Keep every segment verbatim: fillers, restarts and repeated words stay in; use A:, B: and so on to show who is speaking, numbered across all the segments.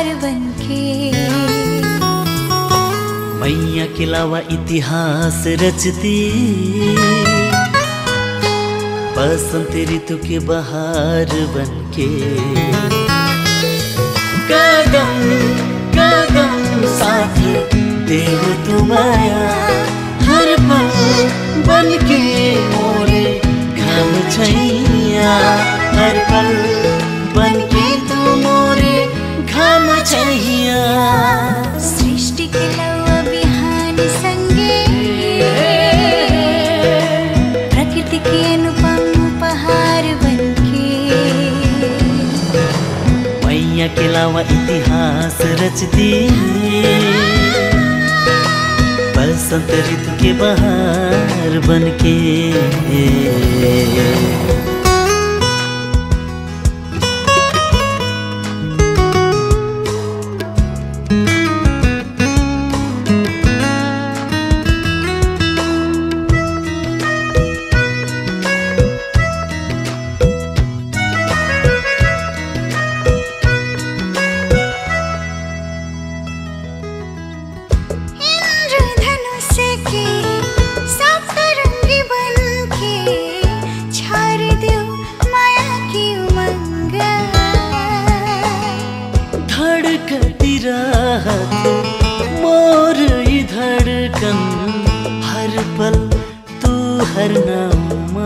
A: उपहार बनके।
B: मैया के अलावा इतिहास रचती, बसंत ऋतु के बहार बनके। कदम कदम साथ दे हो तुम आया, हर पल बनके मोरे घाम छैया, हर पल बनके तू मोरे घाम छैया।
A: सृष्टि के लौवा बिहान संगे, प्रकृति के अनुपम उपहार बनके।
B: मैया के अलावा इतिहास रचती, बसंत ऋतु के बहार बनके। धड़कती राहत मोर ई धड़कन, हर पल तू हर नामा।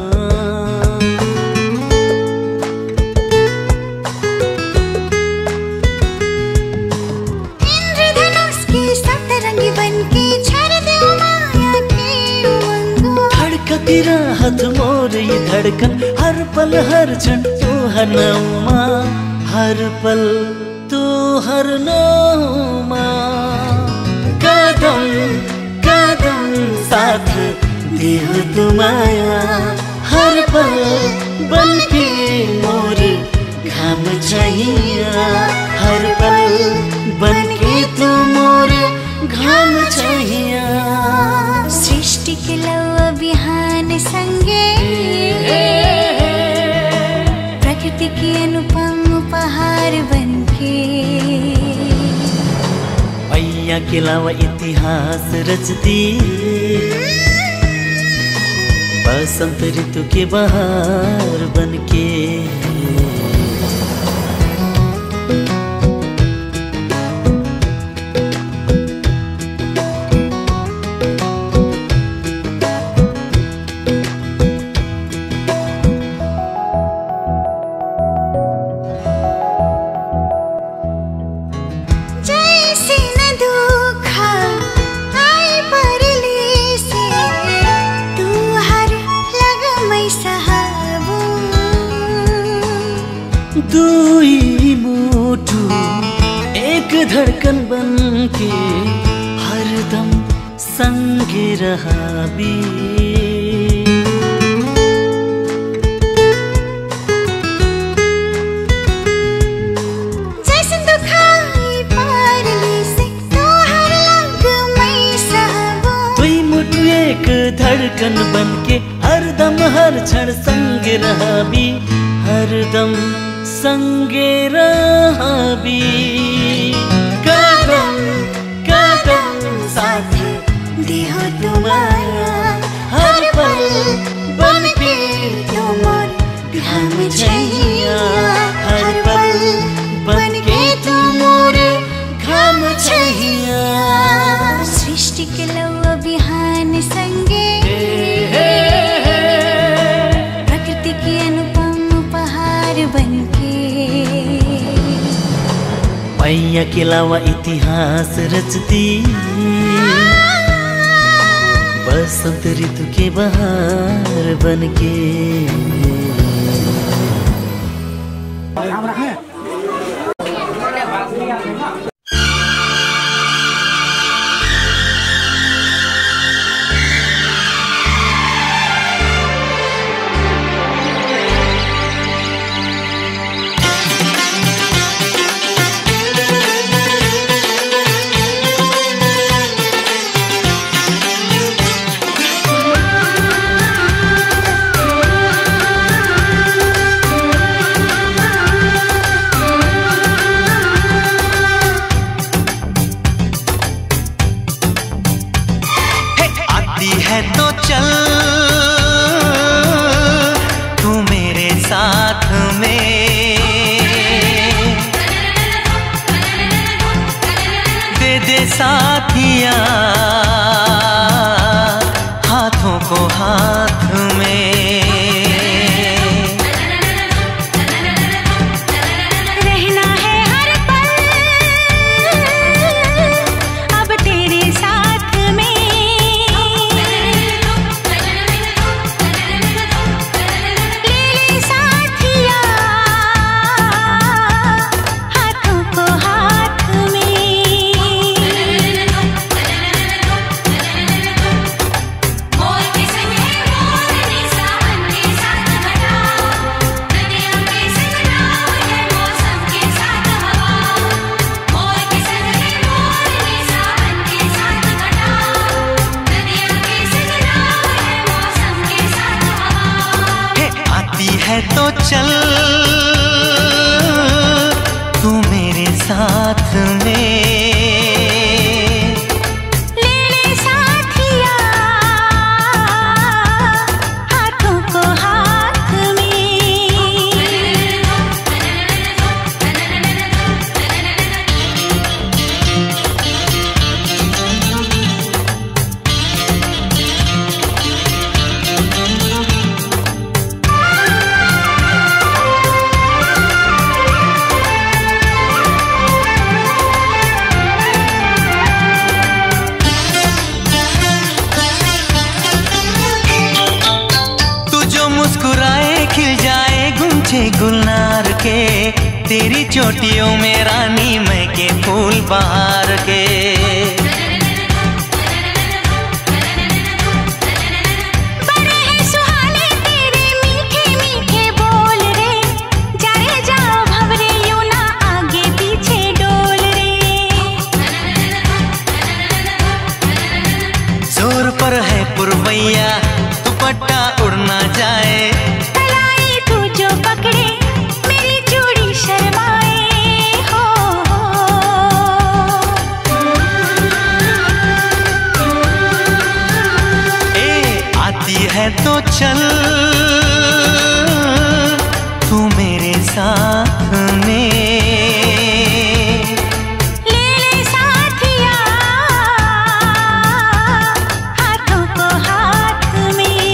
A: इंद्रधनुष के सप्तरंगी बनके छर दे माया की उमंग।
B: धड़कती राहत मोर ई धड़कन, हर पल हर क्षण तू हर नामा, हर पल तू हर नामा। कदम कदम साथ दे हो तुम आया, हर पल बनके मोर घाम छैया, हर पल बनके तू मोर घाम छैया।
A: सृष्टि के लौवा बिहान संगे, प्रकृति के अनुपम उपहार बनके।
B: मैया के अलावा इतिहास रचती, बसंत ऋतु के बहार बनके। दुई मुठू एक धड़कन बनके, हरदम संगे रहाबी।
A: जैसे दुखाई पारली से तो हर लग मैं सहबो।
B: दुई मुठू एक धड़कन बनके, हरदम हर क्षण संगे रहाबी, हरदम संगे रहाबी। कदम कदम साथ दे हो तुम आया, हर पल बनके तुम मोर घाम छैया, हर पल बनके तुम मोर घाम छैया।
A: सृष्टि के लौवा बिहान संगे, प्रकृति के अनुपम उपहार बनके।
B: मैया के अलावा इतिहास रचती, बसंत ऋतु के बहार बनके। साथिया हाथों को हाथ में।
A: रहना है हर पल अब तेरे साथ में। ले ले साथिया हाथों को हाथ में। मोर के संग है मोरनी सावन के साथ घटा, नदियों के संग नाव है मौसम के साथ हवा। मोर के संग है मोरनी सावन के साथ घटा, नदियों के संग नाव है मौसम के साथ हवा।
B: हे आती है तो चल तू मेरे साथ में।
A: ले ले साथिया हाथों को हाथ में।
B: तू जो मुस्कुराए खिल जाए गुंजे गुलनार के, तेरी चोटियों में रानी मैं के फूल बहार के।
A: बड़े हैं सुहाने तेरे मीठे मीठे बोल रे, जा रे जाओ भंवरे यूं ना आगे पीछे डोल रे।
B: जोर पर है पुरवैया दुपट्टा उड़ना जाए।
A: कलाई तू जो पकड़े मेरी चूड़ी शर्माए हो।
B: ए आती है तो चल तू मेरे साथ में।
A: ले ले साथिया हाथों को हाथ में।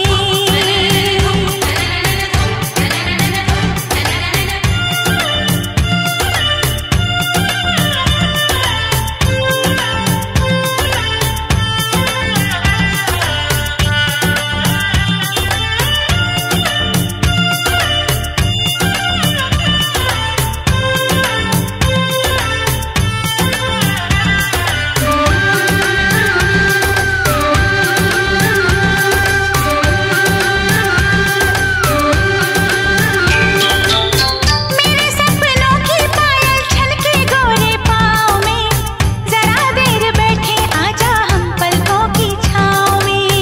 A: मेरे सपनों की पायल छलके गोरे पाँव में, जरा देर बैठे आजा हम पलकों की छाँव में।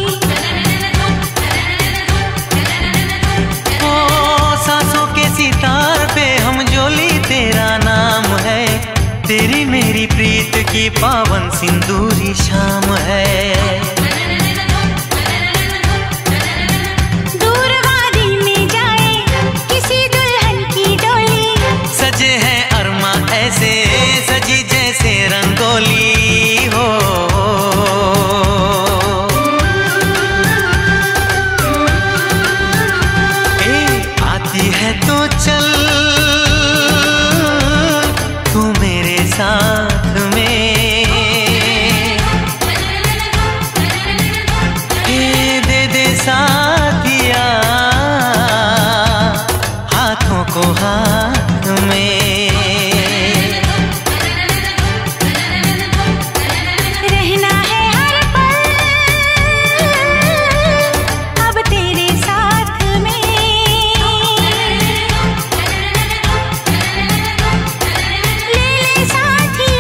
B: ओ सांसों के सितार पे हम जोली तेरा नाम है, तेरी मेरी प्रीत की पावन सिंदूरी शाम है।
A: दूर वादी में जाए किसी दुल्हन की डोली,
B: सजे हैं अरमा ऐसे सजी जैसे रंगोली हो। ए आती है तो चल तू मेरे साथ में। ए दे दे साथिया हाथों को हाथ में।
A: रहना है हर पल अब तेरे साथ में। ले ले साथिया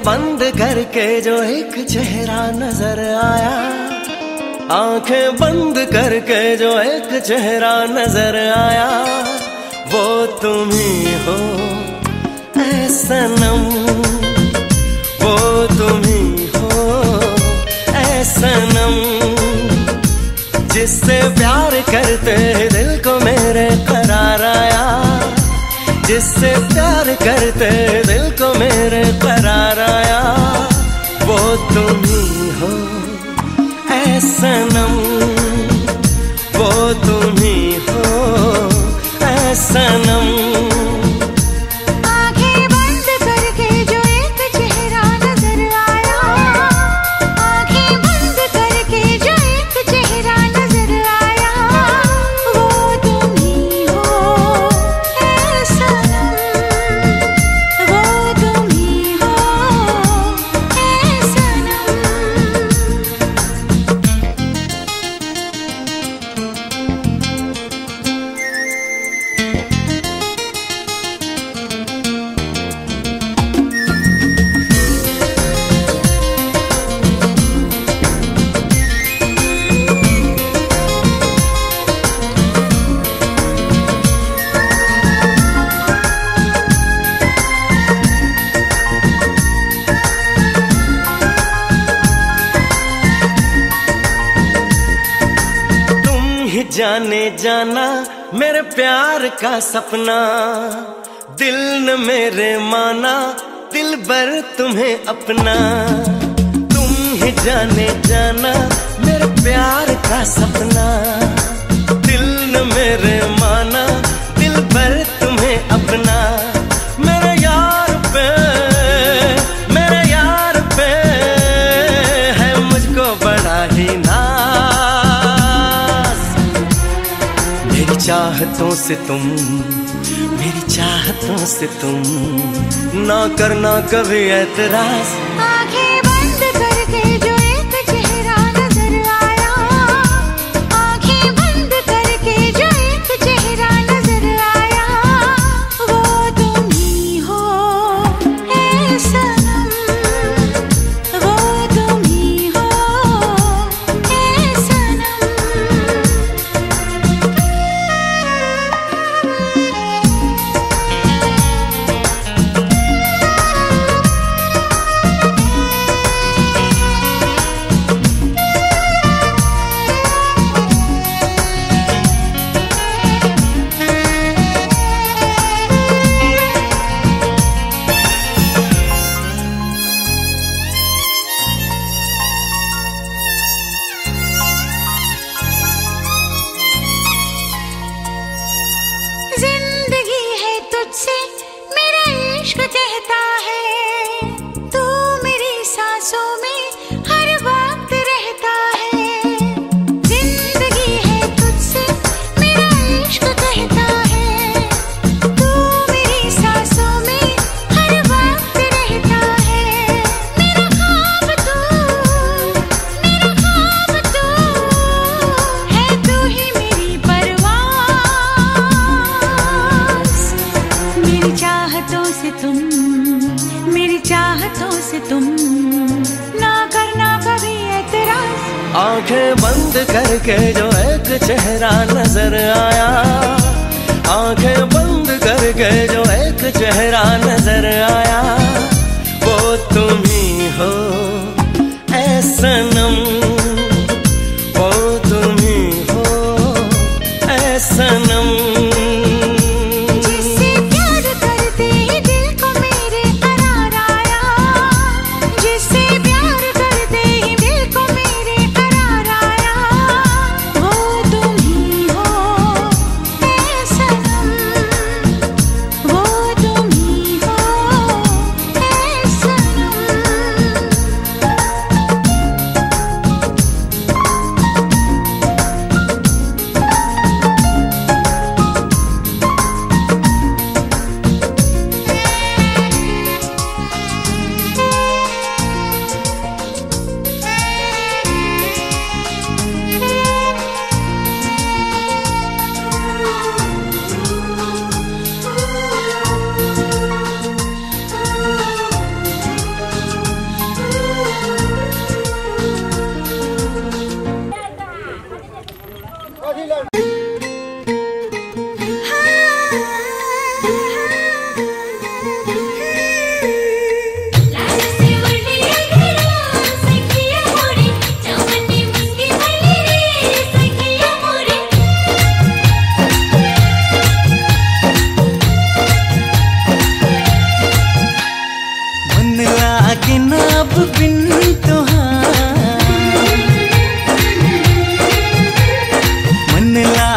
C: बंद करके जो एक चेहरा नजर आया, आंखें बंद करके जो एक चेहरा नजर आया, वो तुम ही हो ऐ सनम, वो तुम ही हो ऐ सनम। जिससे प्यार करते दिल को मेरे करार आया, जिससे प्यार करते दिल को मेरे करार आया, वो तुम ही हो ऐ सनम, वो तुम ही हो ऐ सनम।
A: आंखें बंद करके जो एक चेहरा नजर आया, आंखें बंद करके जो एक चेहरा नजर आया, वो तुम ही हो ऐ सनम, वो तुम ही हो ऐ सनम।
C: जाने जाना मेरे प्यार का सपना, दिल न मेरे माना दिल भर तुम्हें अपना। तुम ही जाने जाना मेरे प्यार का सपना, दिल न मेरे माना दिल भर तुम्हें अपना। मेरे यार पे मेरे यार पे है मुझको बड़ा ही चाहतों से तुम, मेरी चाहतों से तुम ना करना कभी ऐतराज।
A: आंखें बंद करके जो एक चेहरा नजर आया, आंखें बंद करके जो एक चेहरा नजर आया, वो तुम ही हो ऐ सनम, वो तुम ही हो ऐ सनम। जिंदगी है तुझसे मेरा इश्क कहता है, तू मेरी सांसों में हर वक्त रहता है। जिंदगी है तुझसे मेरा इश्क कहता है, तू मेरी सांसों में हर वक्त रहता है। मेरा ख्वाब तू, मेरा ख्वाब तू है, तू ही मेरी परवाज़। मेरी चाहतों से तुम, मेरी चाहतों से तुम ना करना कभी ऐतराज।
C: आंखें बंद करके जो एक चेहरा नजर आया, आंखें बंद करके जो एक चेहरा नजर आया, वो तुम ही हो ऐ सनम, वो तुम ही हो ऐ सनम।
A: जिससे प्यार करते ही दिल को मेरे करार आया, जिससे प्यार करते ही दिल को मेरे करार आया, वो तुम ही हो ऐ सनम, वो तुम ही हो ऐ सनम।
B: मन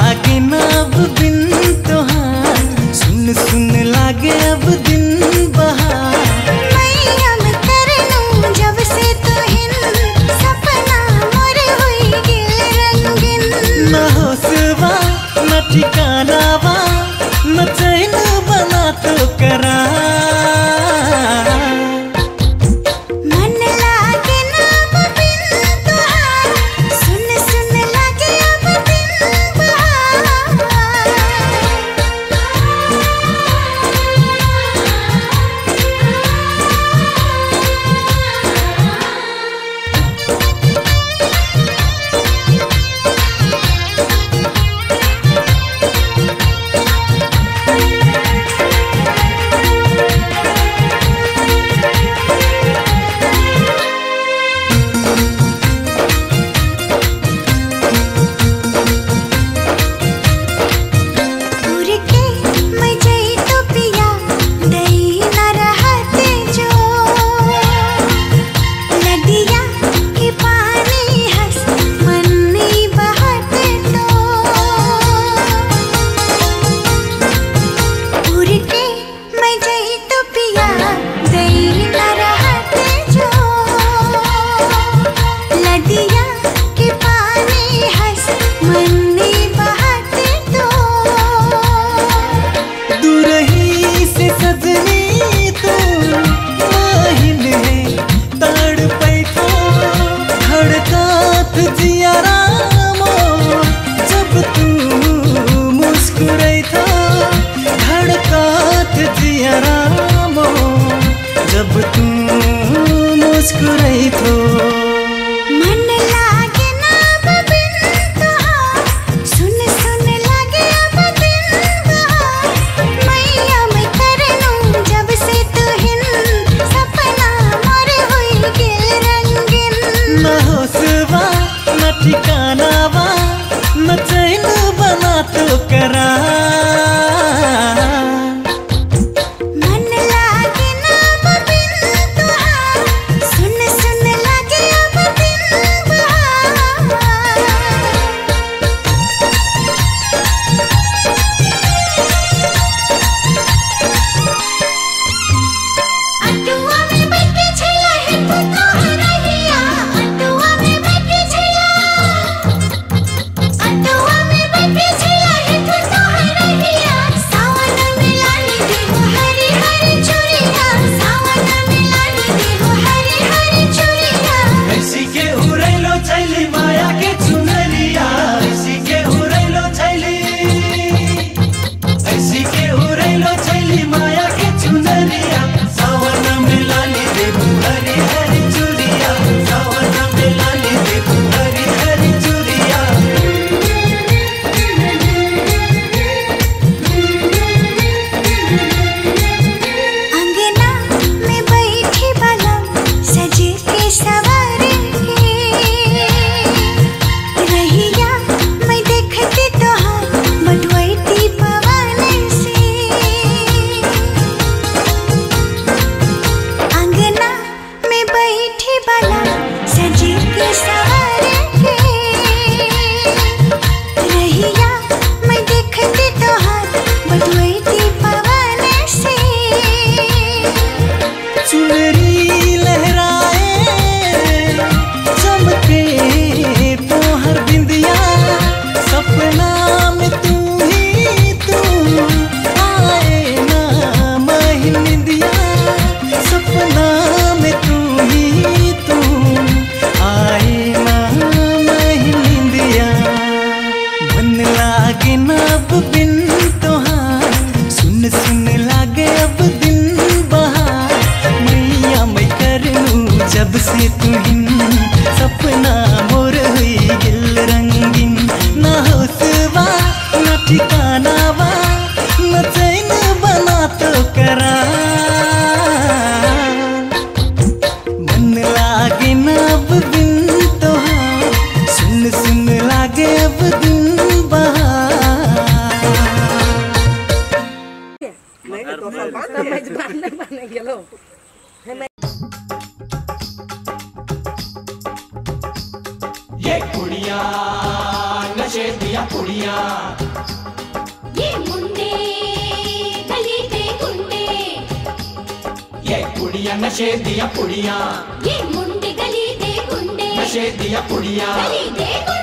D: ये कुड़िया नशे दिया कुड़िया,
A: ये मुंडे गली दे गुंडे,
D: ये कुड़िया नशे दिया कुड़िया,
A: ये मुंडे गली दे गुंडे,
D: नशे दिया कुड़िया,
A: गली दे गुंडे।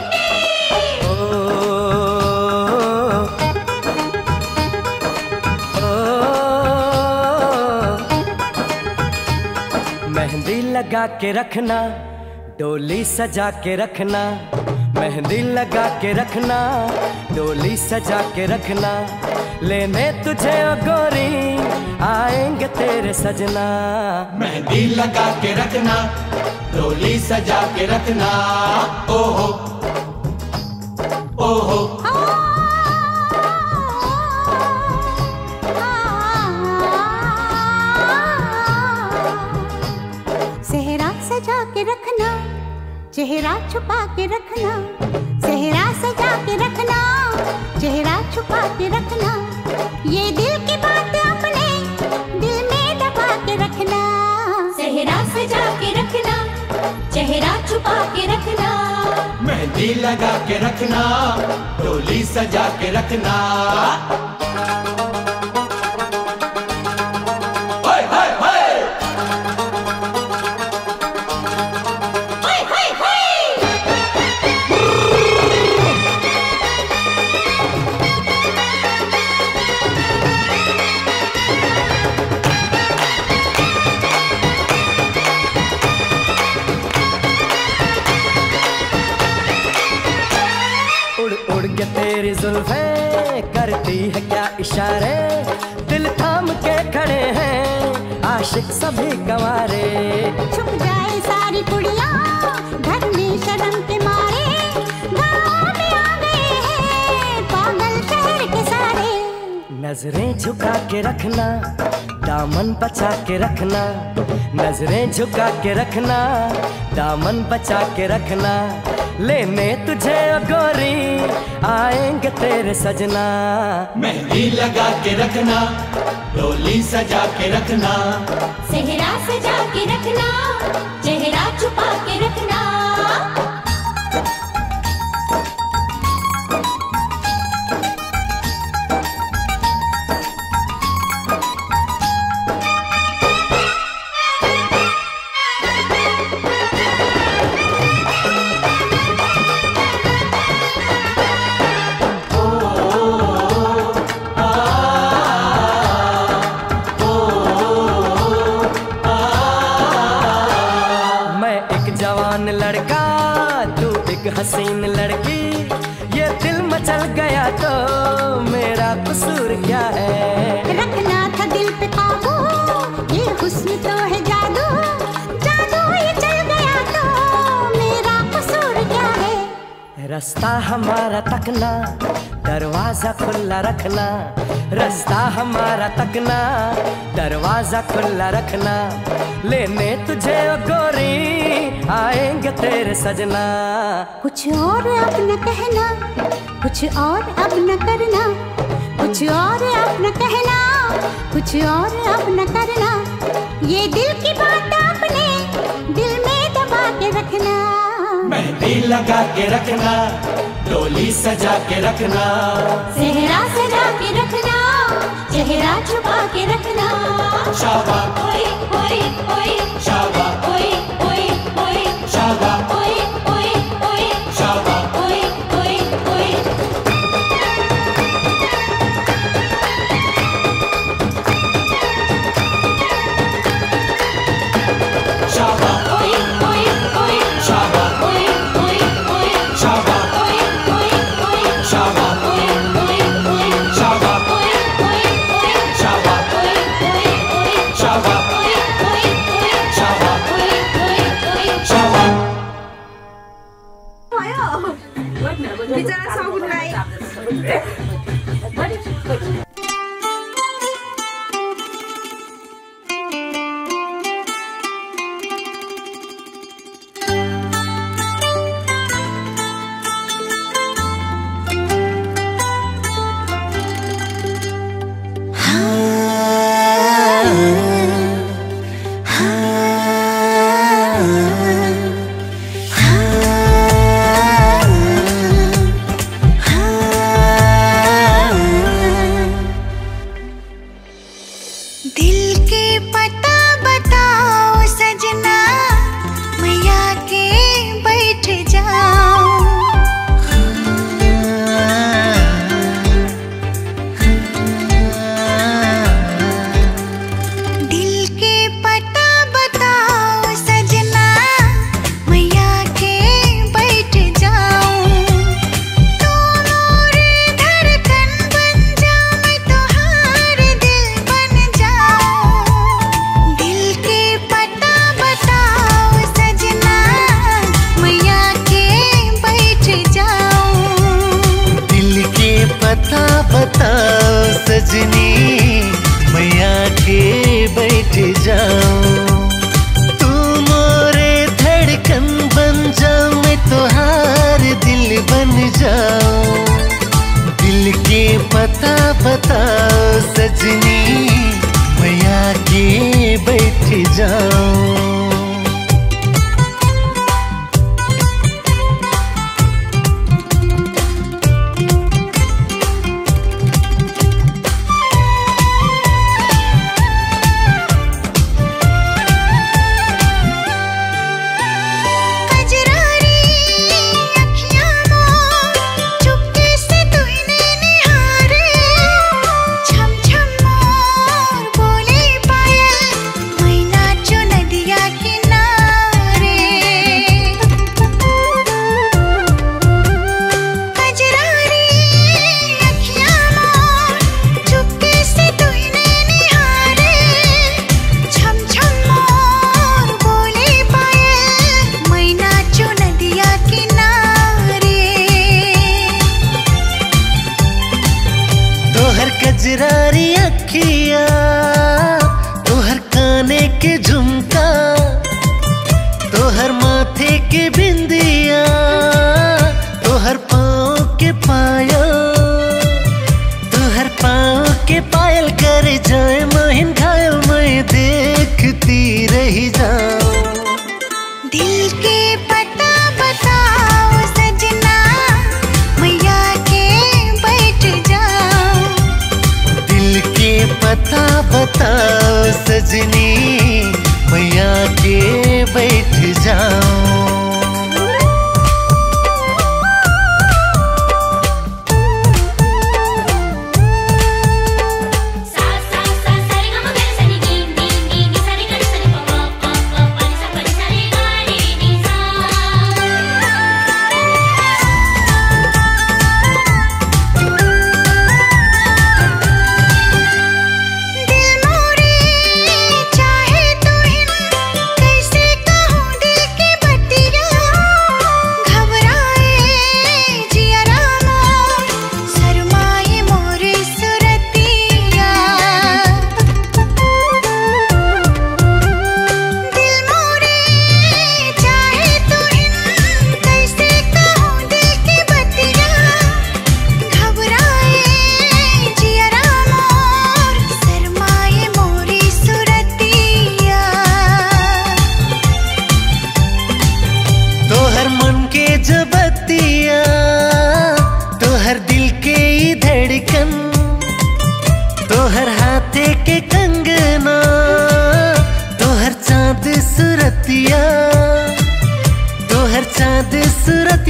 C: मेहंदी लगा के रखना, डोली सजा के रखना, मेहंदी लगा के रखना, डोली सजा के रखना, लेने तुझे ओ गोरी आएंगे तेरे सजना।
D: मेहंदी लगा के रखना, डोली सजा के रखना, ओहो ओहो।
A: सेहरा सजा के रखना, चेहरा छुपा के रखना, सेहरा सजा के रखना, चेहरा छुपा के रखना, ये दिल की बात अपने दिल में दबा के रखना। सेहरा सजा के रखना, चेहरा छुपा के रखना,
D: मेहंदी लगा के रखना, डोली सजा के रखना।
C: तेरी जुल्फें करती है क्या इशारे, दिल थाम के खड़े हैं आशिक सभी गंवारे।
A: छुप जाए सारी कुड़ियाँ घर में शर्म के मारे, गाँव में आ गए हैं पागल शहर के सारे।
C: नजरें झुका के रखना, दामन बचा के रखना, नजरें झुका के रखना, दामन बचा के रखना, लेने तुझे ओ गोरी आएंगे तेरे सजना।
D: मेहंदी लगा के रखना, डोली सजा के रखना,
A: सेहरा सजा के रखना, चेहरा छुपा के रखना।
C: लड़का तू एक हसीन लड़की, ये दिल मचल गया तो मेरा कसूर क्या है।
A: रखना था दिल पे काबू, ये हुस्न तो है जादू, जादू ये चल गया तो मेरा कसूर क्या है।
C: रास्ता हमारा तकना, दरवाजा खुला रखना, रास्ता हमारा तकना, दरवाजा खुला रखना, लेने तुझे ओ गोरी आएंगे तेरे सजना।
A: कुछ और अब न कहना, कुछ और अब न करना, कुछ और अब न कहना, कुछ और अब न करना, ये दिल की बात अपने दिल में दबा के रखना।
D: मेहंदी लगा के रखना, डोली सजा के रखना,
A: सेहरा सजा के रखना, चेहरा छुपा के रखना।
D: शाबा
A: ओए ओए ओए
D: शाबा
A: ओए ओए ओए
D: शाबा
A: ओए ओए ओए
D: शाबा
A: ओए ओए ओए।
D: शाबा
A: ओए ओए ओए
D: शाबा
A: ओए ओए ओए
D: शाबा
A: ओए ओए ओए
D: शाबा
A: ओए ओए ओए
D: शाबा
A: ओए ओए ओए
D: शाबा
A: ओए ओए ओए
D: शाबा
A: ओए ओए ओए
D: शाबा
A: ओए ओए ओए।
D: शाबा।
E: Bicara sama Gunai.
A: हाँ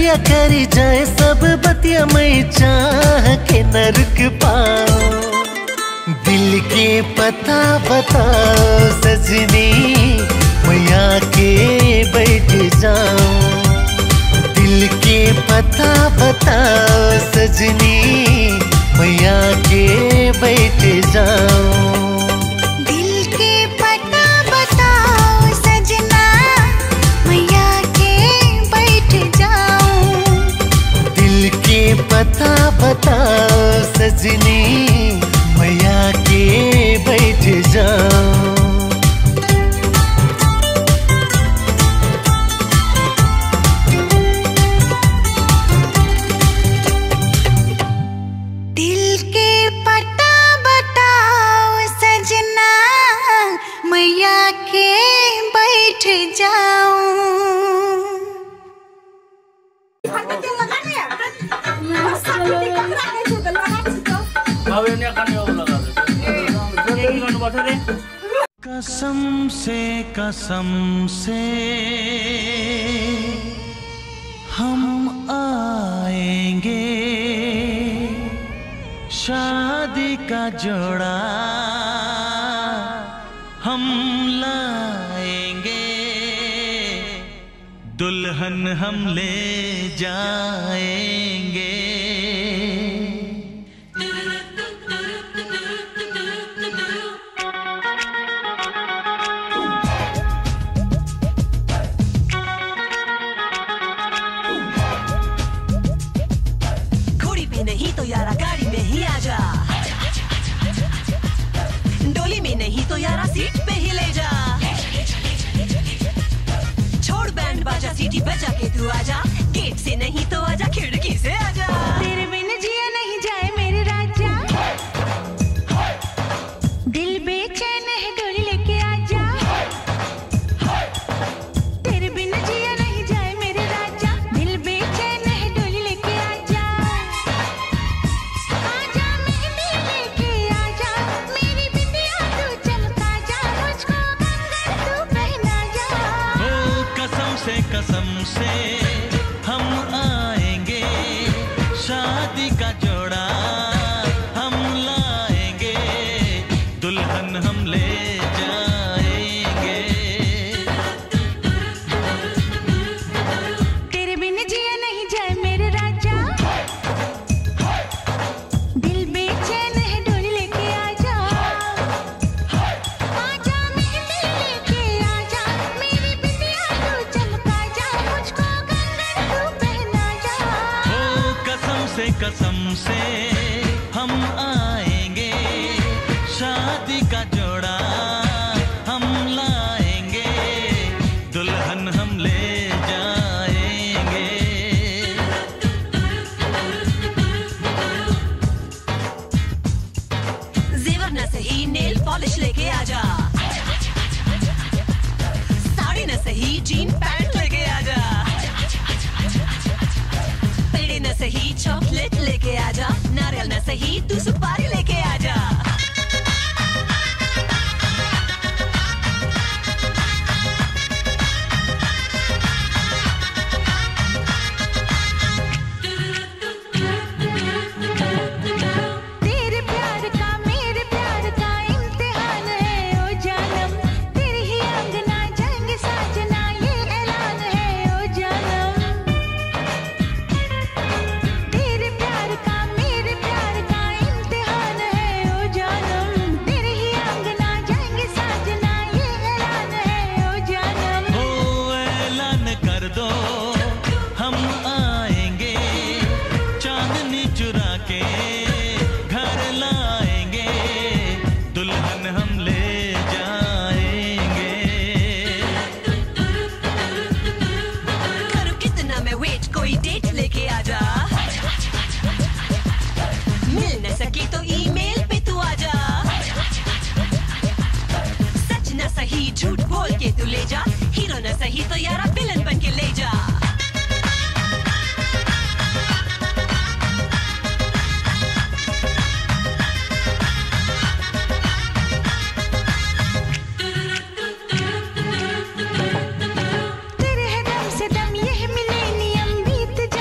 F: रतिया करी जाए सब बतिया मैं चाह के न रुक पाऊं। दिल के पता बताओ सजनी मैं आके बैठ जाऊं। दिल के पता बताओ सजनी मैं आके बैठ जाऊं।
G: दिल के पता बताओ सजना मैं आके बैठ जाऊं।
F: दिल के पता बताओ सजनी मैं आके बैठ जाऊं।
B: कसम से कसम से हम आएंगे, शादी का जोड़ा हम लाएंगे, दुल्हन हम ले जाएंगे।
H: नहीं तो यारा गाड़ी में ही आजा, डोली में नहीं तो यारा सीट पे ही ले जा। छोड़ बैंड बाजा सीटी बजा के तू आजा, गेट से नहीं तो आजा खिड़की से आजा।
G: तेरे बिन जिया नहीं जाए मेरे राजा, दिल बेचैन है डोली लेके आजा। तेरे बिन जिया नहीं जाए मेरे राजा, दिल बेचैन है डोली लेके आजा।
B: कसम से हम आएंगे, शादी का जोड़ा हम लाएंगे, दुल्हन हम ले जाएंगे।
G: तेरे बिन जिया नहीं जाए मेरे राजा, दिल बेचैन है डोली लेके आजा। आजा मेहंदी लेके आजा, मेरी बिटिया तू चमका जा, मुझको कंगन तू पहना जा।
B: ओ कसम से कसम से हम आएंगे, शादी का जोड़ा हम लाएंगे, दुल्हन हम ले जाएंगे।
H: जेवर न सही नेल पॉलिश लेके आजा, साड़ी न सही जीन पैंट लेके आजा। पेड़े न सही चॉकलेट लेके आजा, नारियल न सही तू सुपारी लेके आजा।
G: तेरे प्यार का मेरे प्यार का इम्तिहान है ओ जानम, तेरे ही अंगना जाएंगे साजना ये ऐलान है ओ जानम। तेरे प्यार का मेरे प्यार का इम्तिहान है ओ जानम, तेरे ही अंगना जाएंगे साजना ये ऐलान है ओ जानम।
B: ओ ऐलान कर दो हम आएंगे, चांदनी चुरा के घर लाएंगे, दुल्हन हम ले जाएंगे।
H: करूं कितना मैं वेट, कोई डेट लेके आजा। मिल न सकी तो ईमेल पे तू आजा। सच न सही झूठ बोल के तू ले जा, हीरो न सही तो यारा विलन बन के ले जा।
G: तेरे है दम से दम ये मिलेनियम बीत जा।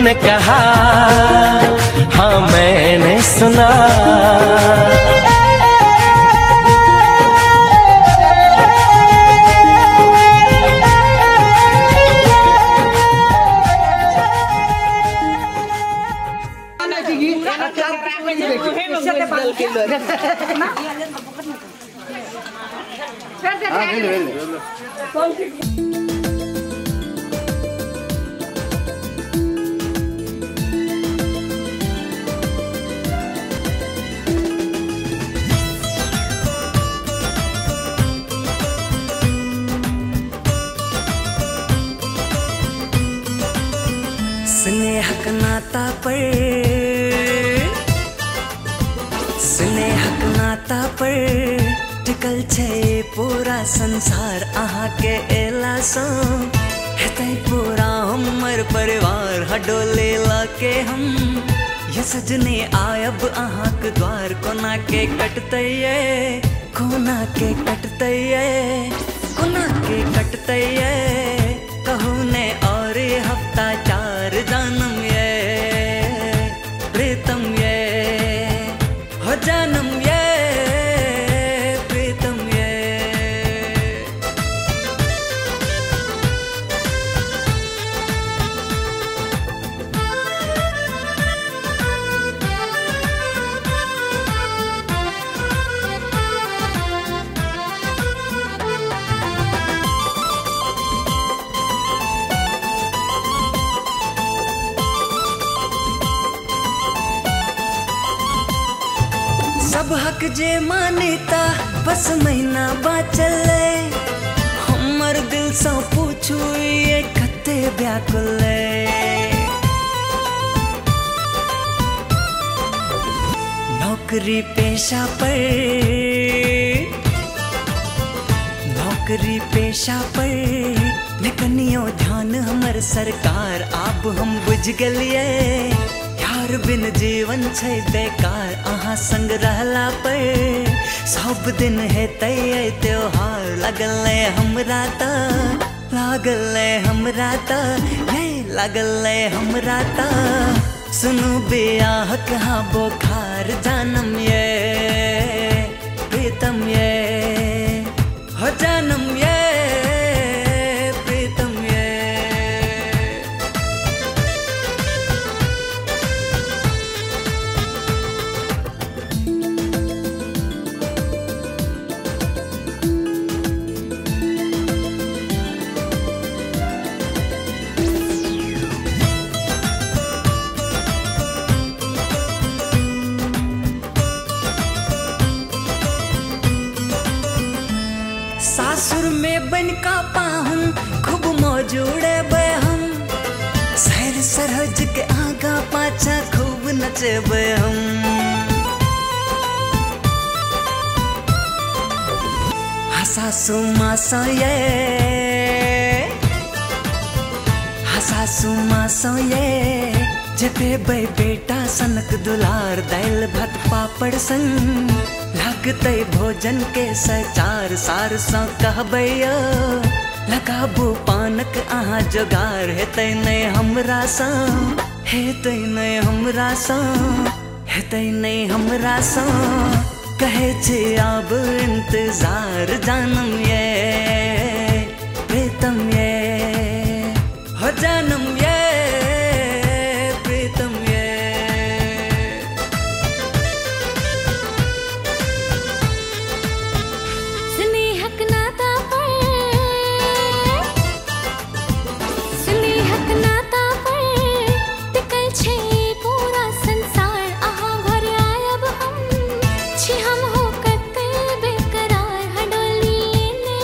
C: तूने कहा, हाँ मैंने सुना।
I: स्नेहक नाता पर, स्नेहक नाता पर टिकल छे पूरा संसार। अहाँ के एला सो हेतै पूरा हमर परिवार। हडोले लाके हम ये सजने आयब अहाँ के द्वार। कोना के कटतै ये, कोना के कटतै ये, कोना के कटतै ये, कहू ने और हफ्ता चार जानम ये प्रीतम ये, हो जानम ये प्रीतम ये। सब हक जे मानीता बस महीना बाचले। हमर दिल से पूछू ये कते व्याकुले। नौकरी पेशा पर, नौकरी पेशा पर निकनियो ध्यान हमर सरकार। आब हम बुझ गलिए यार बिन जीवन छै बेकार। अहाँ संग रहला पर सब दिन हेतै त्योहार। लगल हमरा त, लागल हमरा त, ये लागल हमरा त। सुनू बियाह कहाँ बोखार जानम ये प्रीतम ये, हो जानम ये प्रीतम ये। सासुर में बन का पाहुन खूब मौजूड़े बे हम। सैर सरहज के आगा पाछा खूब नचबे हम। हसासु मासा ये, हसासु मासा ये, जबे बे बेटा सनक दुलार। दाल भात पापड़ संग लगतै भोजन के सचार। सार सँ कहबै लगाबू पानक अहाँ जोगार। हेतै नहि हमरा सँ, हेतै नहि हमरा सँ, हेतै नहि हमरा सँ। कहै छै आब इंतजार जानम ये प्रीतम ये, हो जानम ये प्रीतम ये।
G: स्नेहक नाता पर, स्नेहक नाता पर टिकल छे पूरा संसार। अहाँ घर आयब हम छी हम हो कते बेकरार। हडोली लेने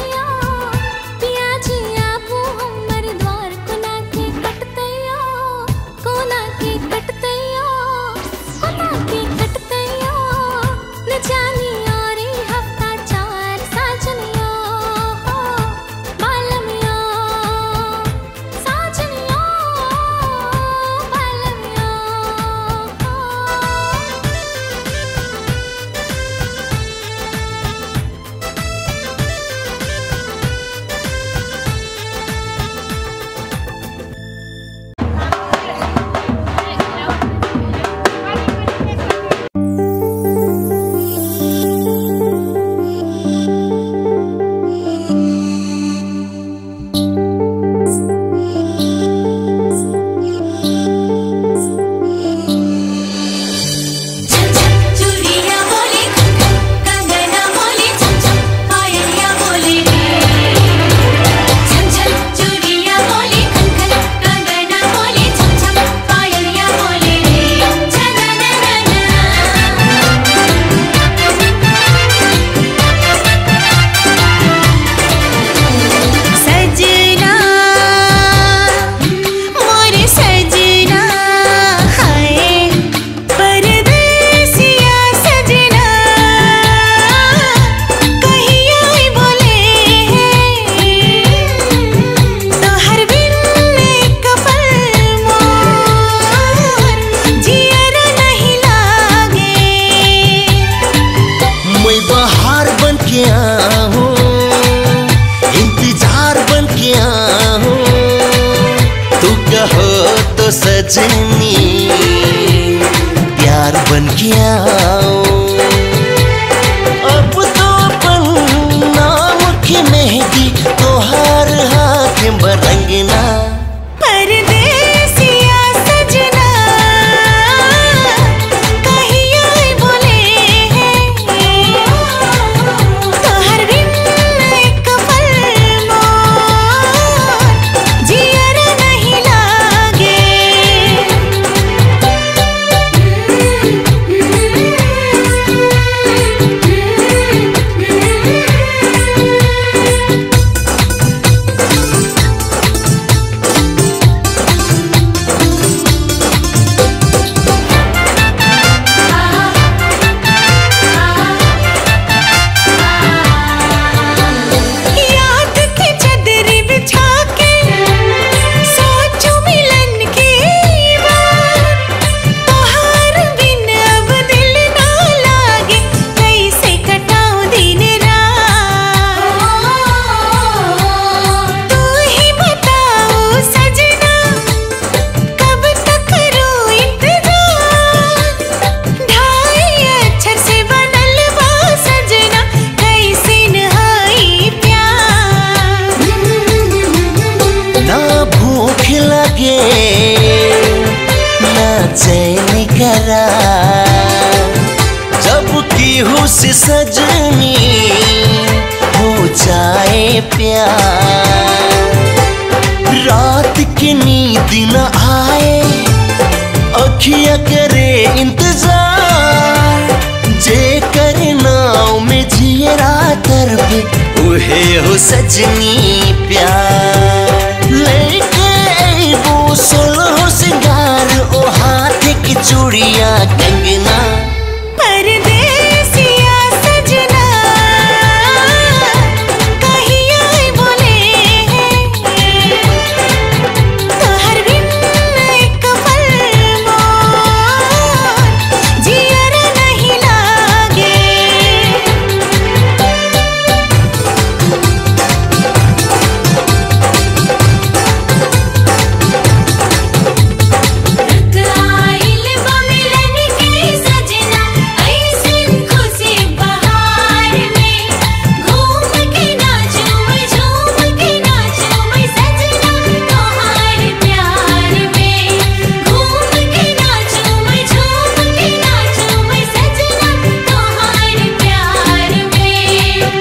J: लो सजनी प्यार बन के आओ। अब तो अपन नाम की मेहंदी तोहार हाथ बरंगना।
G: परदेसिया सजना कहीं आए बोले हैं, तोहर बिन एक पल मोर जियर नहीं लागे। याद की चदरी बिछा के सोचूं मिलन की बात, तोहार बिन अब दिल ना लागे, कैसे कटाऊं दिन रात। तू ही बताओ सजना कब तक करूं इंतजार, ढाई अक्षर से बनल बा सजना, कैसे नहाई प्यार।
J: ना भूख लगे ना चैन करा, जब की हुस सजनी हो जाए प्यार। रात की नींद न आए अखिया करे इंतजार, जे करे नाव में जियरा तरबे उहे हो सजनी प्यार। लेके अइबो सोलह सिंगार ओ हाथ की चूड़िया कंगना।
G: परदेसिया सजना कहीं आए बोले हैं, तोहर बिन एक पल मोर जियर नहीं लागे। आइल बा मिलन के सजना, ऐसन खुशी बहार में, घूम के नाचूं मैं झूम के नाचूं मैं सजना, तोहार प्यार में। घूम के नाचूं मैं झूम के नाचूं मैं सजना, तोहार प्यार में।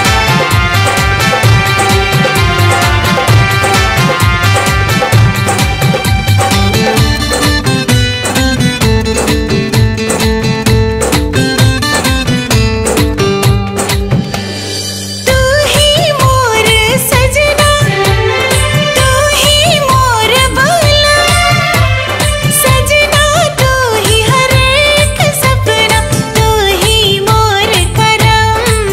G: तू ही मोर सजना, तू ही मोर बाला, सजना तू ही हर एक सपना, तू ही मोर करम।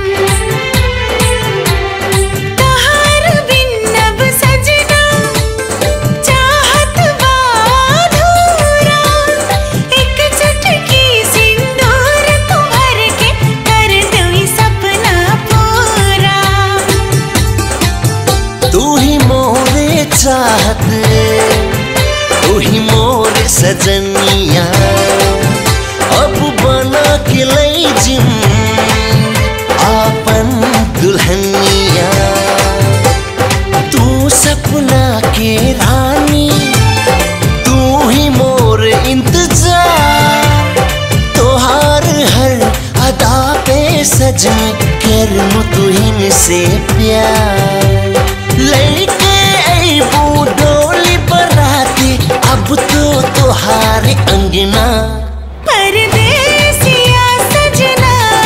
G: तोहार बिन अब सजना चाहत बा अधूरा, एक चुटकी सिंदूर तू भर के कर दूं सपना पूरा।
J: तू ही मोरे चाहत तू ही मोरे सजनिया, अब बना के लई जिम आपन दुल्हनिया। तू सपना के रानी तू ही मोर इंतजार, तोहार हर अदा पे सजन करनू तुहिन से प्यार। लेके अइबो डोली बराती अब तो तोहार अंगना।
G: परदेसिया सजना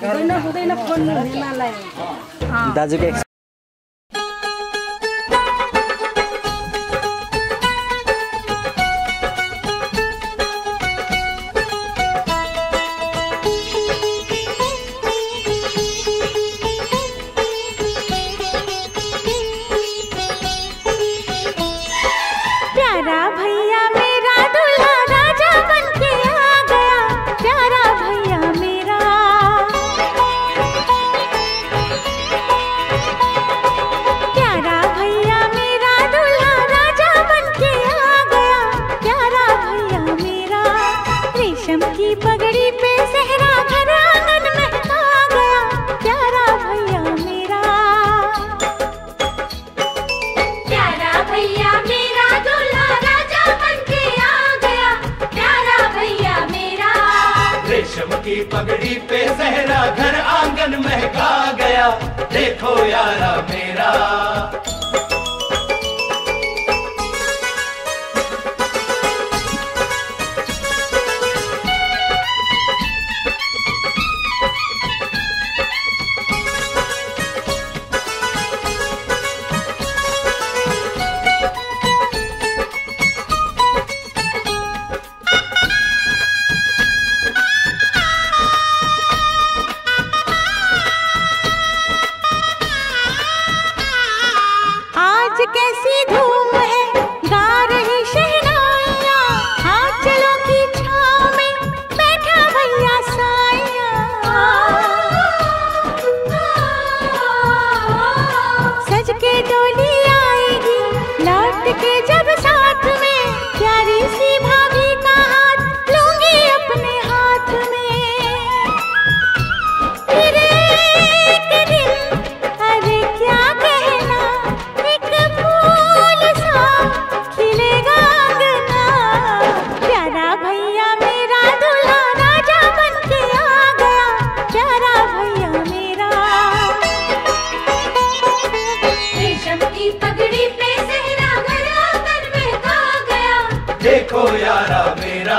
E: हुँदैन हुँदैन फोन हुनेलाई
C: दाजुको
G: प्यारा भैया मेरा दूल्हा राजा बनके आ गया, प्यारा भैया मेरा। प्यारा भैया मेरा दूल्हा राजा बनके आ गया, प्यारा भैया मेरा। रेशम की पगड़ी पे सहरा घर आंगन महका गया, प्यारा भैया मेरा।
A: प्यारा भैया मेरा दूल्हा राजा बनके आ गया, प्यारा भैया मेरा।
D: रेशम की पगड़ी पे सहरा घर आंगन महका गया, देखो यारा मेरा।
G: आज कैसी धूम है, गा रही शहनाइयाँ, आंचलों की छाँव में बैठा भैया साइया। सज के डोली आएगी, लौट के जब साथ में, प्यारी सी भाभी का हाथ लूंगी अपने हाथ में। फिर एक दिन, अरे क्या कहना, एक फूल सा खिलेगा अंगना। प्यारा भैया मेरा दूल्हा राजा बनके आ गया, प्यारा भैया मेरा।
A: रेशम की पगड़ी पे सहरा घर आंगन महका गया,
D: देखो यारा मेरा।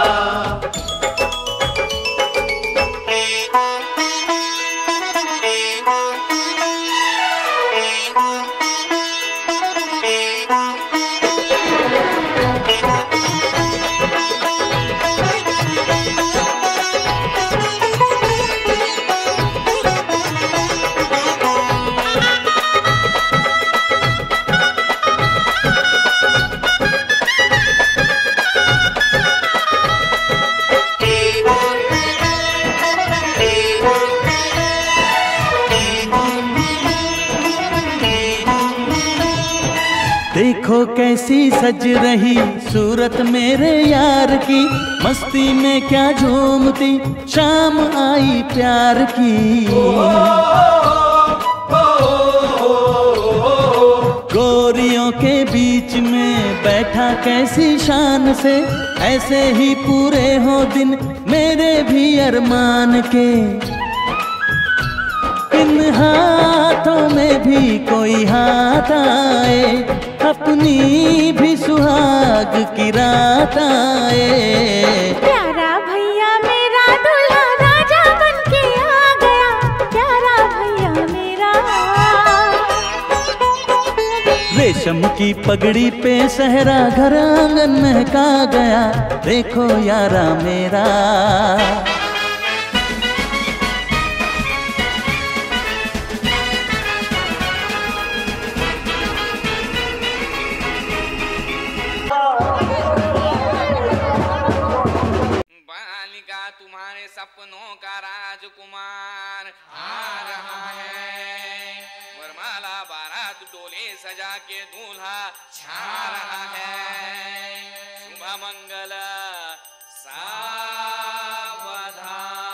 F: देखो कैसी सज रही सूरत मेरे यार की, मस्ती में क्या झूमती शाम आई प्यार की। गोरियों के बीच में बैठा कैसी शान से, ऐसे ही पूरे हो दिन मेरे भी अरमान के। इन हाथों में भी कोई हाथ आए, अपनी भी सुहाग की रात आए।
G: प्यारा भैया मेरा दूल्हा राजा बनके आ गया, प्यारा भैया मेरा।
F: रेशम की पगड़ी पे सहरा घर आंगन महका गया, देखो यारा मेरा।
K: बालिका तुम्हारे सपनों का राजकुमार आ रहा है, वरमाला बारात डोले सजा के दूल्हा छा रहा है। शुभ मंगल सावधान।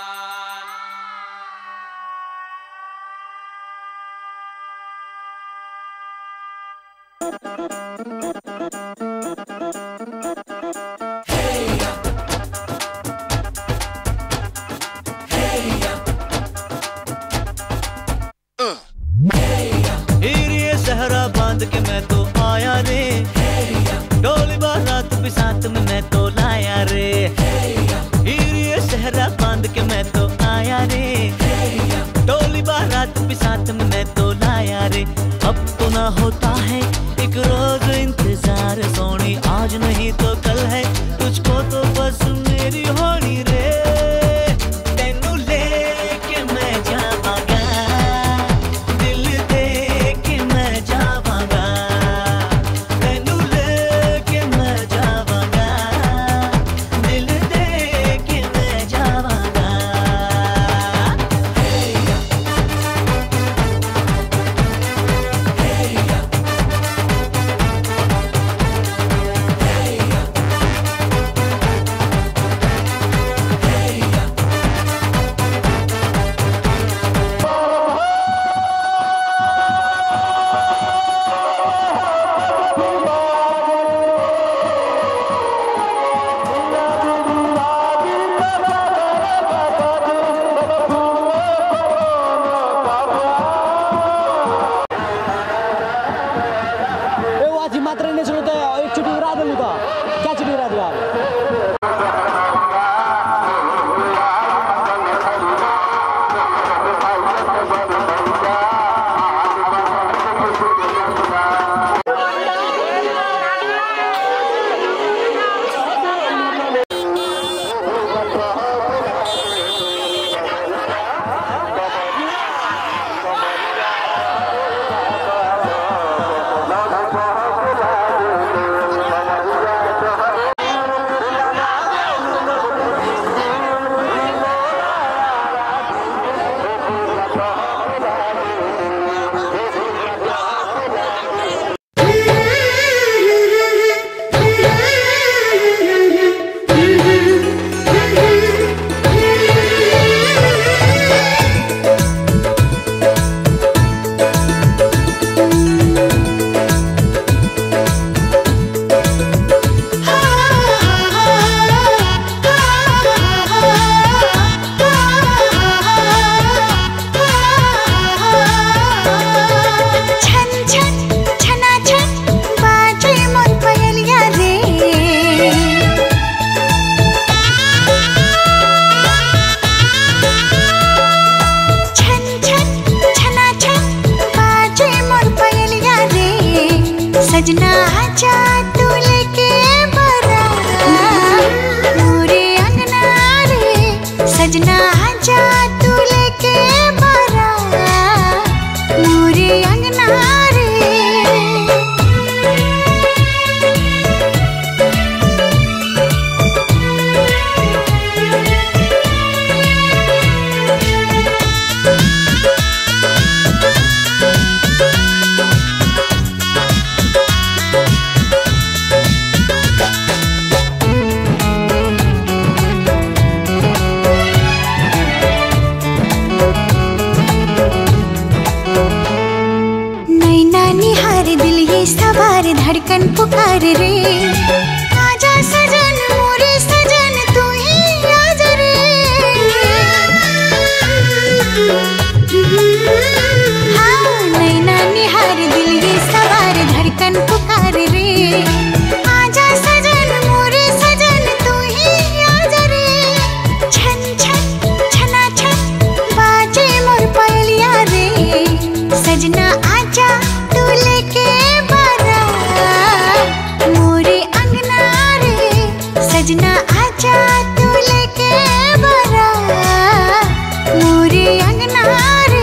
B: हीरे सहरा बांध के मैं तो आया रे, डोली बारात भी साथ में मैं तो लाया रे। हीरे सहरा बांध के मैं तो आया रे,
F: होता है एक रोज इंतजार सोनी, आज नहीं तो कल है, तुझको तो बस मेरी होनी रे। तेनू लेके मैं जावांगा, दिल दे के मैं जावांगा, तेनू लेके मैं जावांगा, दिल दे के मैं जावांगा।
G: सजना आजा तू लेके बारात मोरे अंगना रे, सजना आजा तू लेके बारात मोरे अंगना रे। सवार धड़कन पुकार रे, आजा सजन मोरे सजन तू ही आज रे। हाँ नैना निहार दिल ये सवार धड़कन पुकार रे, आजा सजन मोरे सजन तू ही आज रे। छन छन छना छन बाजे मोर पायलिया रे, सजना आजा तू लेके मोरे अंगना रे, सजना आजा तू लेके बारात मोरे अंगना रे।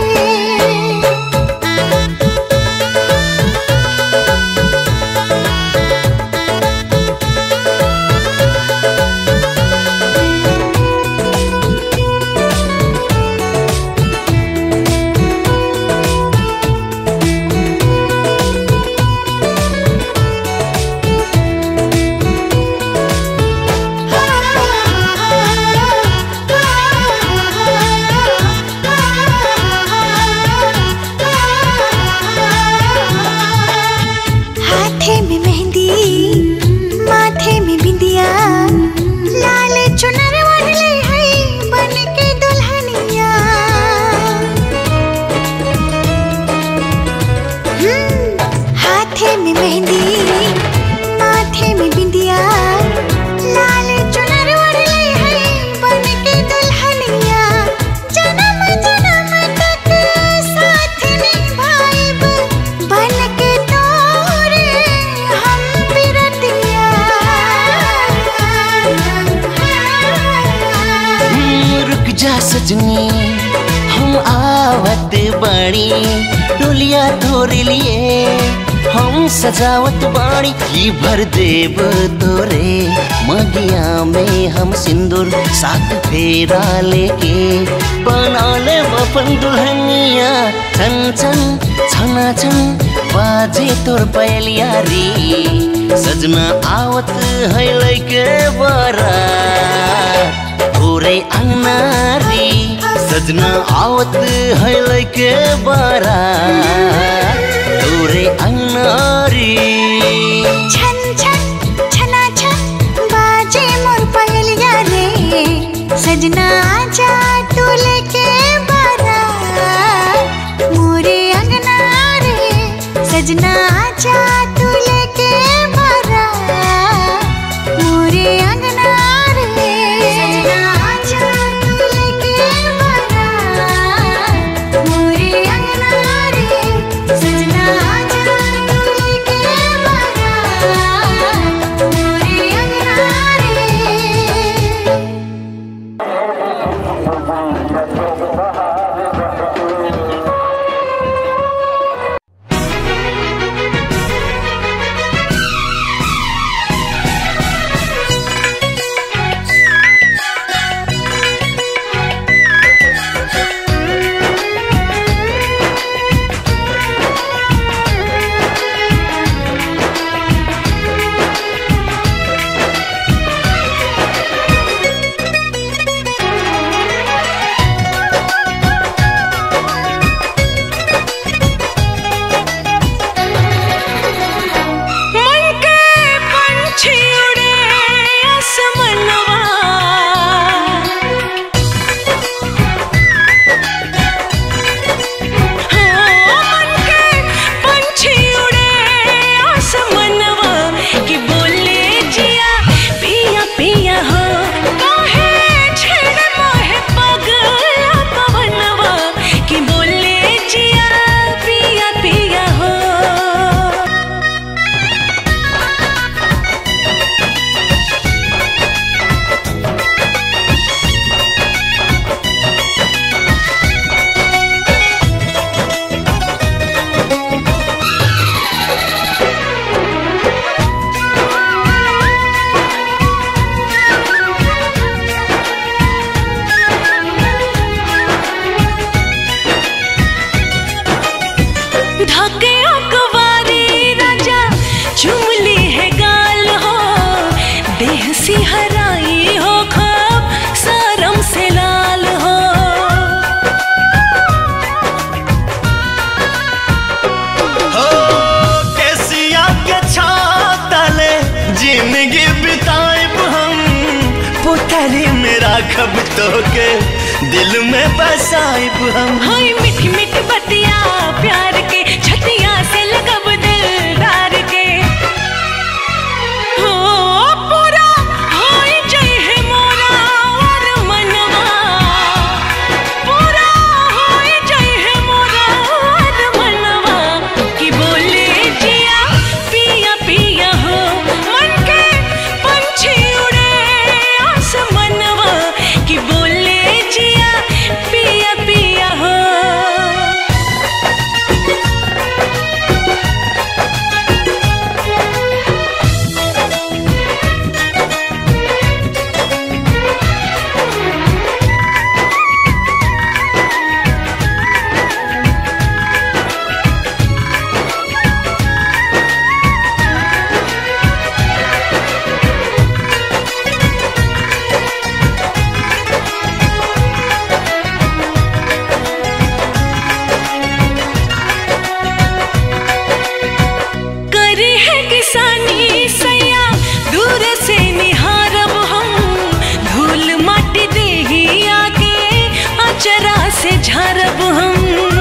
G: के
J: आवत बाड़ी डोलिया तोरे लिए हम सजावत बाड़ी की भर देव तोरे मगिया में हम सिंदूर साथ फेरा लेके बना ले अपन दुल्हनिया छन छन छना छन बाजे तोर पहलिया री सजना आवत है लैके बरा तोरे अंगनारी सजना आवत है लैके बरा तोरे अंगनारी
G: छन छन छना छन बाजे मोर पहलिया रे सजना आजा तू लेके बारात मोरे अंगना रे सजना आजा तू लेके बारात मोरे अंगना रे सजना आजा तू लेके बारात मोरे अंगना रे सजना आजा तू लेके बारात मोरे अंगना रे।
J: राखब तो के दिल में बसाइब हम
H: हाय मीठी मीठी बतिया प्यार के छतिया से लगब दिलदार के हो पूरा होई जय है मोरा और मनवा पूरा होई जय है मोरा और मनवा कि बोले जिया पिया पिया हो मन के पंछी उड़े आसमानवा कि बोले जिया पिया पिया हो। करे है किसानी सैया दूर से निहारब हम धूल माटी देही आगे अचरा से झारब हम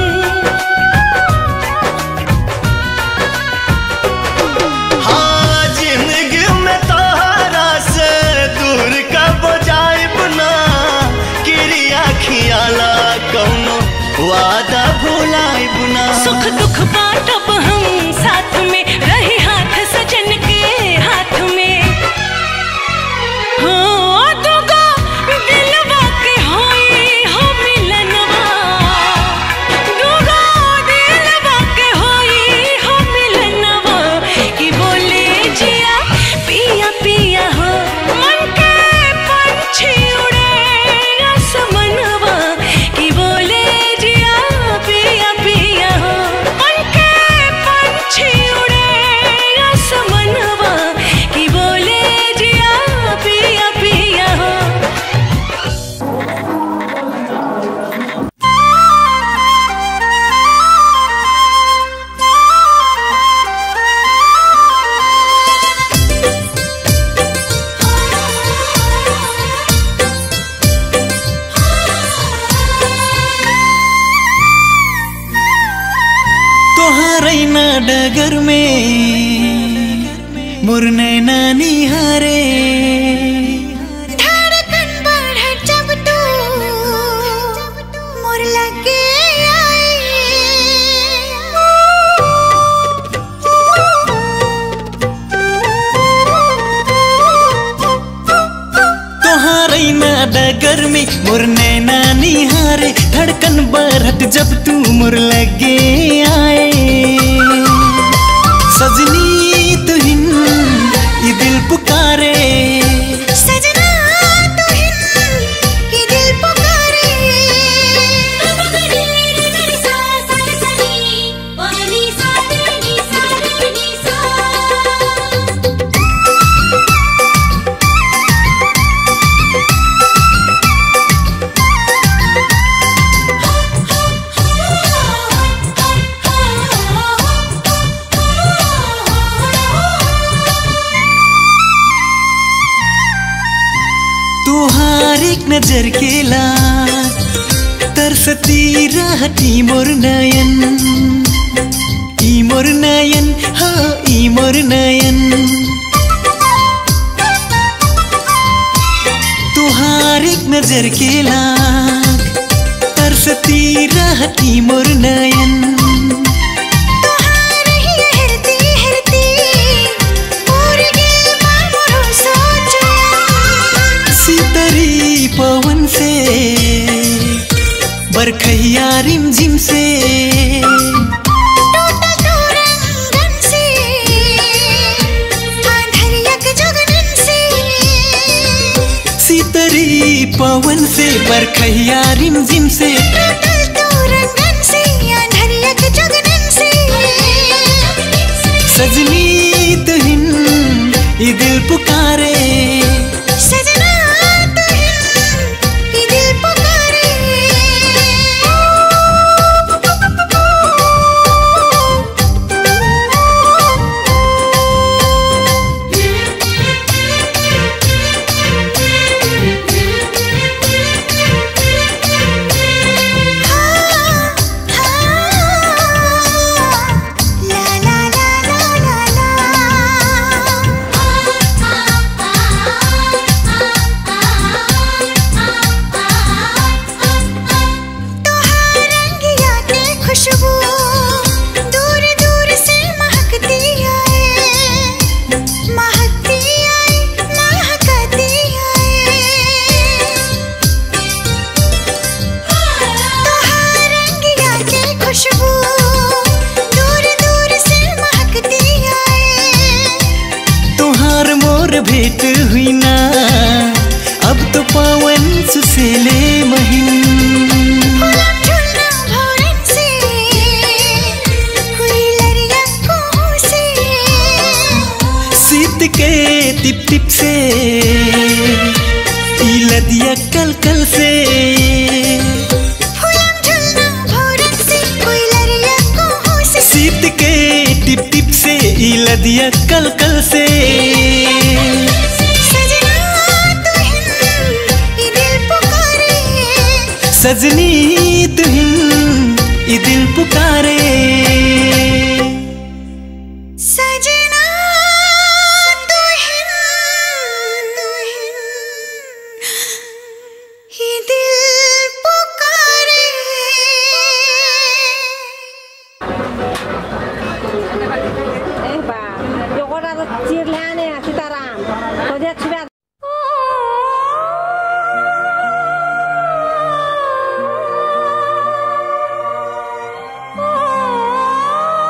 J: हाँ जिंदगी में तोहरा से दूर कब जाइब ना क्रिया खियाला कौनो वादा भुलाइब ना
H: सुख दुख बांटब हम साथ में रही हाथ सजन के हाथ में हो दुगो दिलवा के होई हो मिलनवा
F: ना डगर में मुरने ना निहारे,
G: धड़कन बढ़े जब तू मोर लगे आए।
F: तोहारे ना डगर में मुरने ना निहारे, धड़कन बढ़त जब तू मोर लगे आए। सजनी तुहिन ये दिल पुकारे,
G: सजना तुहिन ये दिल पुकारे।
F: तुहार एक नजर के लाग तरसती रहती मोर नयन, ई मोर नयन हो ई मोर नयन। तुहार एक नजर के लाग तरसती रहती मोर नयन, पवन से बरखैया रिमझिम से,
G: टूटा तो रंगन से आंधरिया के जगनन से।
F: सीतरी पवन से बरखैया रिमझिम से,
G: टूटा तो रंगन से आंधरिया के जगनन से।
F: सजनी तुहिन ये दिल पुकारे,
G: सजना
F: भेंट हुई ना अब तो पावन सुसेले महिन। शीत के टिप टिप से लदिया कल कल से, शीत के टिप टिप से लदिया कल कल से। सजनी तुहिन ये दिल पुकारे,
G: सजना तुहिन ये दिल पुकारे।
E: Eh ba, yo ahora chirlane a Sitaram. Podía chivar.
G: Oh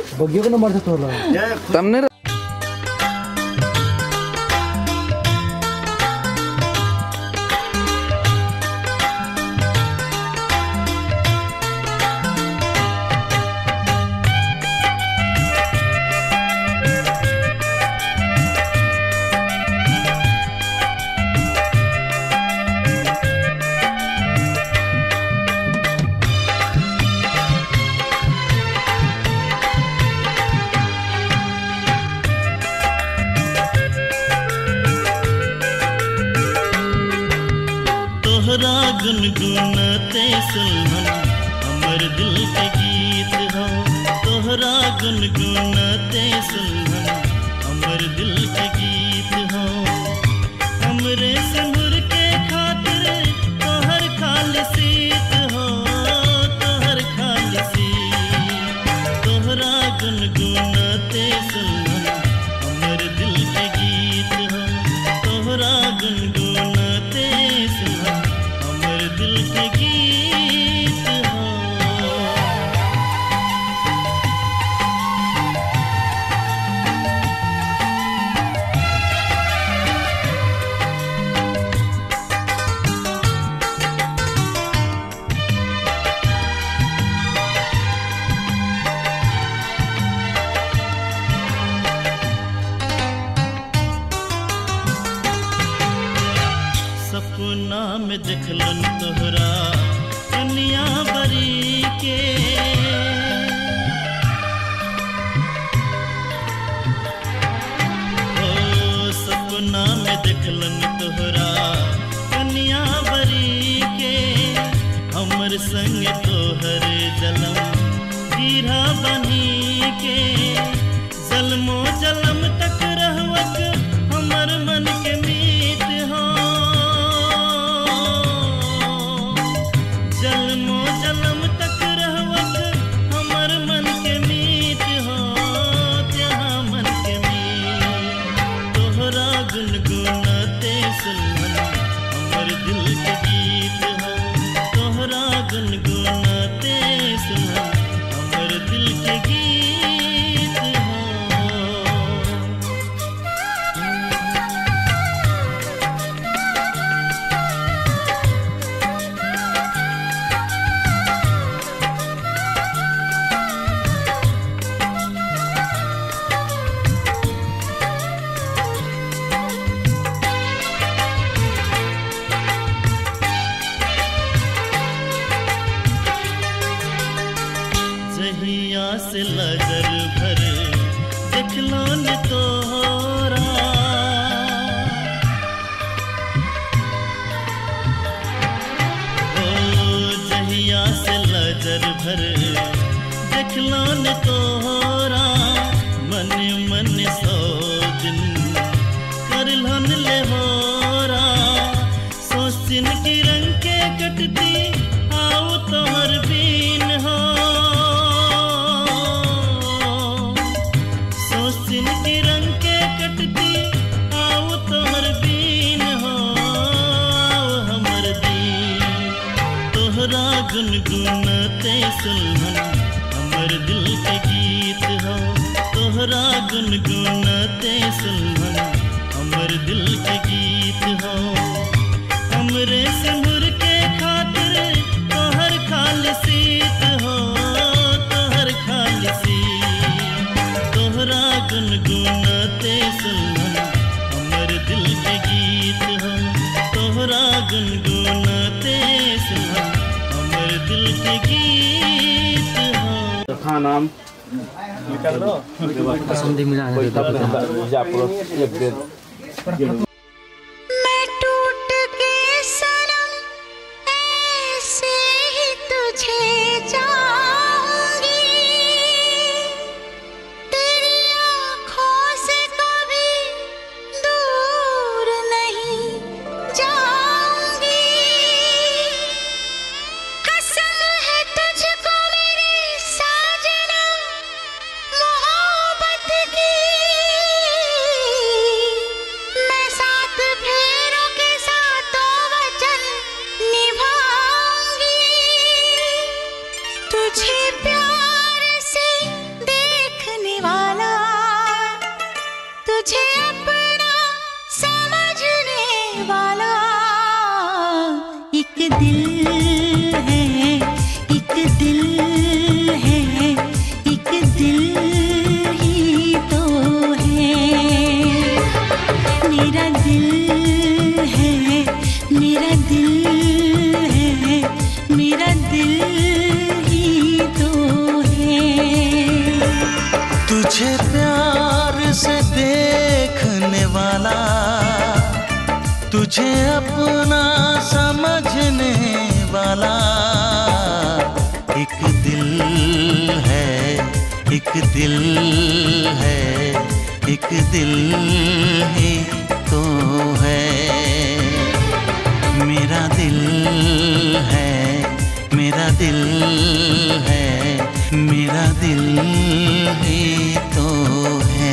L: बगियो को नंबर से तोला
K: तुमने
M: गुनगुनाते सुल्हन अमर दिल के गीत हो, तोहरा गुनगुनाते सुल्हन अमर दिल के गीत हो। हमरे सिंदूर के खातिर तोहर खालिसीत हो, तोहर खालिसीत। तोहरा गुनगुनाते सुल्हन अमर दिल के गीत हो, तोहरा गुनगुनाते सुल्हन दिल के गीत हो। सपना में देखलन तोहरा कन्या बरी के, ओ सपना में देखलन तोहरा कन्या बरी के। हमर संग तोहर जलम जीरा बनी के, जलमो जलम तक रहवक हमर मन के मीत हो। जलमो जलम तक रहवक हमर मन के मीत हो, त्यहाँ मन के मीत। तोहरा गुनगुनाते सुल्हन हमर दिल के गीत हो, तोहरा गुनगुनाते सुल्हन हमर दिल के गीत हो। जहिया से नजर भर देखलो न तोहरा, ओ जहिया से नजर भर देखलो न तोहरा। मन मन सौ दिन करलन ले होरा, सोचिन की रंग के कटती आओ तोहर बीन हो। सोचिन की रंग के कटती आओ तोहर बीन हो, आओ हमर दीन। तोहरा गुनगुनाते सुल्हन हमर दिल के गीत हो, तोहरा गुनगुनाते सुल्हन हमर दिल के गीत हो। हमरे सिंदूर के खातिर तोहर खालिसीत हो, तोहर खालिसीत। तोहरा गुनगुनाते सुल्हन हमर दिल के गीत हो, तोहरा गुनगुनाते सुल्हन हमर दिल के गीत हो।
N: हाँ नाम निकाल लो
L: संधि मिला है
G: मैं टूट के सनम ऐसे ही तुझे चाहूंगी, तेरी आँखों से कभी दूर नहीं जाऊंगी। कसम है तुझको मेरी साजना मोहब्बत की, मैं
F: तुझे प्यार से देखने वाला, तुझे अपना समझने वाला एक दिल है, एक दिल है, एक दिल ही तो है। मेरा दिल है, मेरा दिल है, मेरा दिल ही तो है।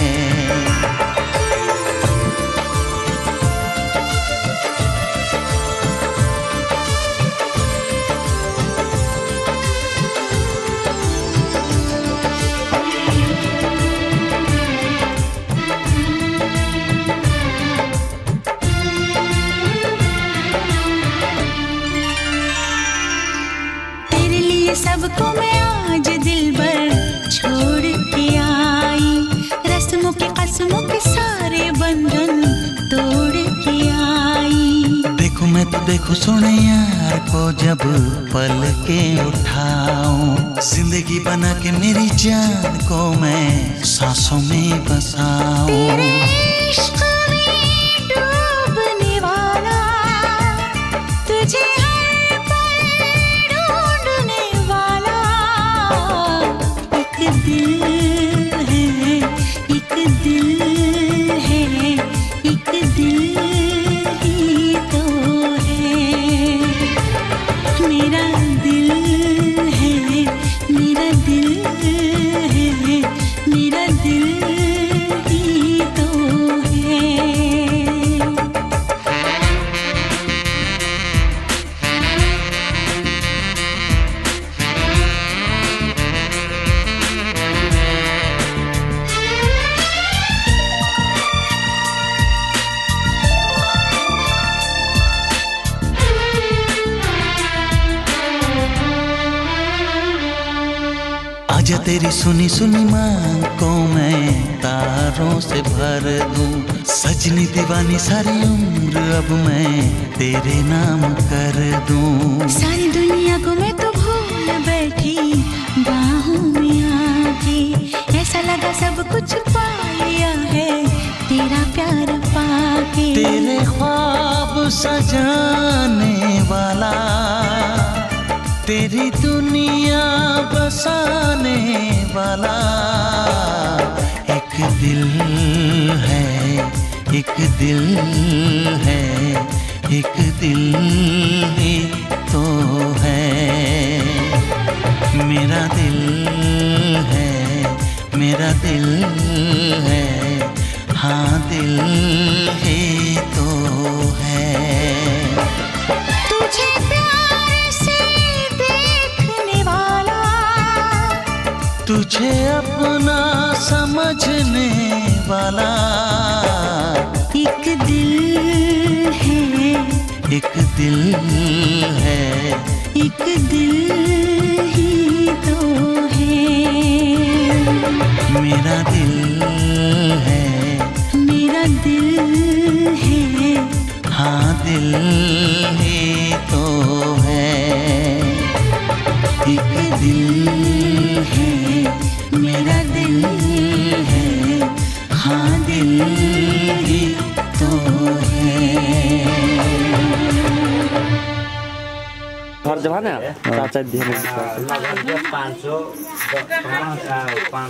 G: सबको मैं आज दिल भर छोड़ के आई, रस्मों के कसमों के सारे बंधन तोड़ के आई।
F: देखो मैं तो देखो सुने यार को जब पल के उठाऊं, जिंदगी बना के मेरी जान को मैं सांसों में बसाऊं।
G: तेरे इश्क में डूबने वाला, तुझे दिल है, एक दिल है, एक दिल ही तो है। मेरा दिल है, मेरा दिल है, मेरा दिल ही तो है।
F: आजा तेरी सुनी सुनी मांग को मैं तारों से भर दूं, सजनी दीवानी सारी उम्र अब मैं तेरे नाम कर दूं।
G: सारी दुनिया को मैं तो भूल बैठी बाहों में आके, ऐसा लगा सब कुछ पा लिया है तेरा प्यार पाके।
F: तेरे ख्वाब सजाने वाला, तेरी दुनिया बसाने वाला एक दिल है, एक दिल है, एक दिल ही तो है। मेरा दिल है, मेरा दिल है, हाँ दिल ही तो है।
G: तुझे प्यार से देखने वाला,
F: तुझे अपना समझने वाला
G: एक दिल है,
F: एक दिल है,
G: एक दिल ही तो है।
F: मेरा दिल है,
G: मेरा दिल है,
F: हाँ दिल ही तो है। एक दिल है, मेरा दिल है, हाँ दिल ही तो है।
L: घर जवान है चाचा ध्यान
O: पाँच सौ पाँच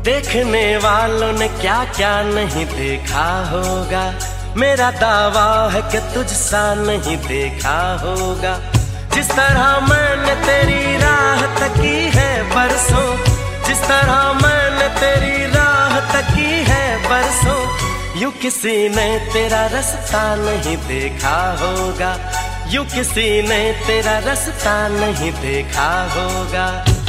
C: देखने वालों ने क्या क्या नहीं देखा होगा, मेरा दावा है कि तुझसा नहीं देखा होगा। जिस तरह मैंने तेरी राह तकी है बरसों, जिस तरह मैंने तेरी राह तकी है बरसों, यूं किसी ने तेरा रास्ता नहीं देखा होगा, यूं किसी ने तेरा रास्ता नहीं देखा होगा।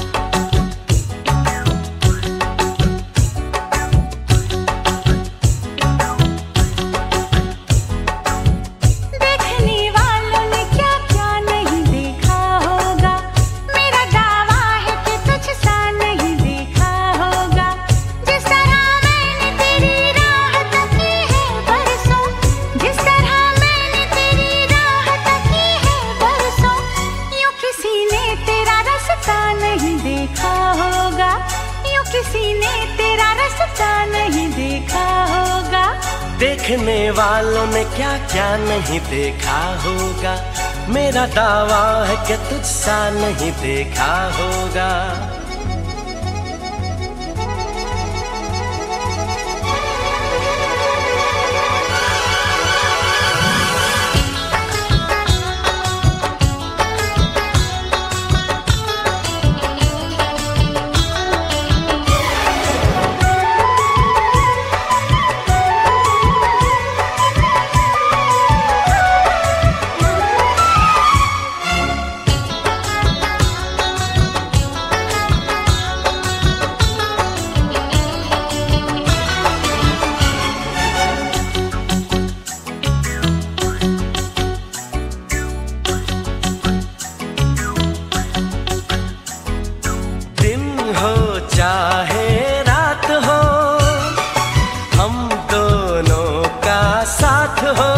C: देखने वालों ने क्या क्या नहीं देखा होगा, मेरा दावा है कि तुझसा नहीं देखा होगा। चाहे रात हो, हम दोनों का साथ हो।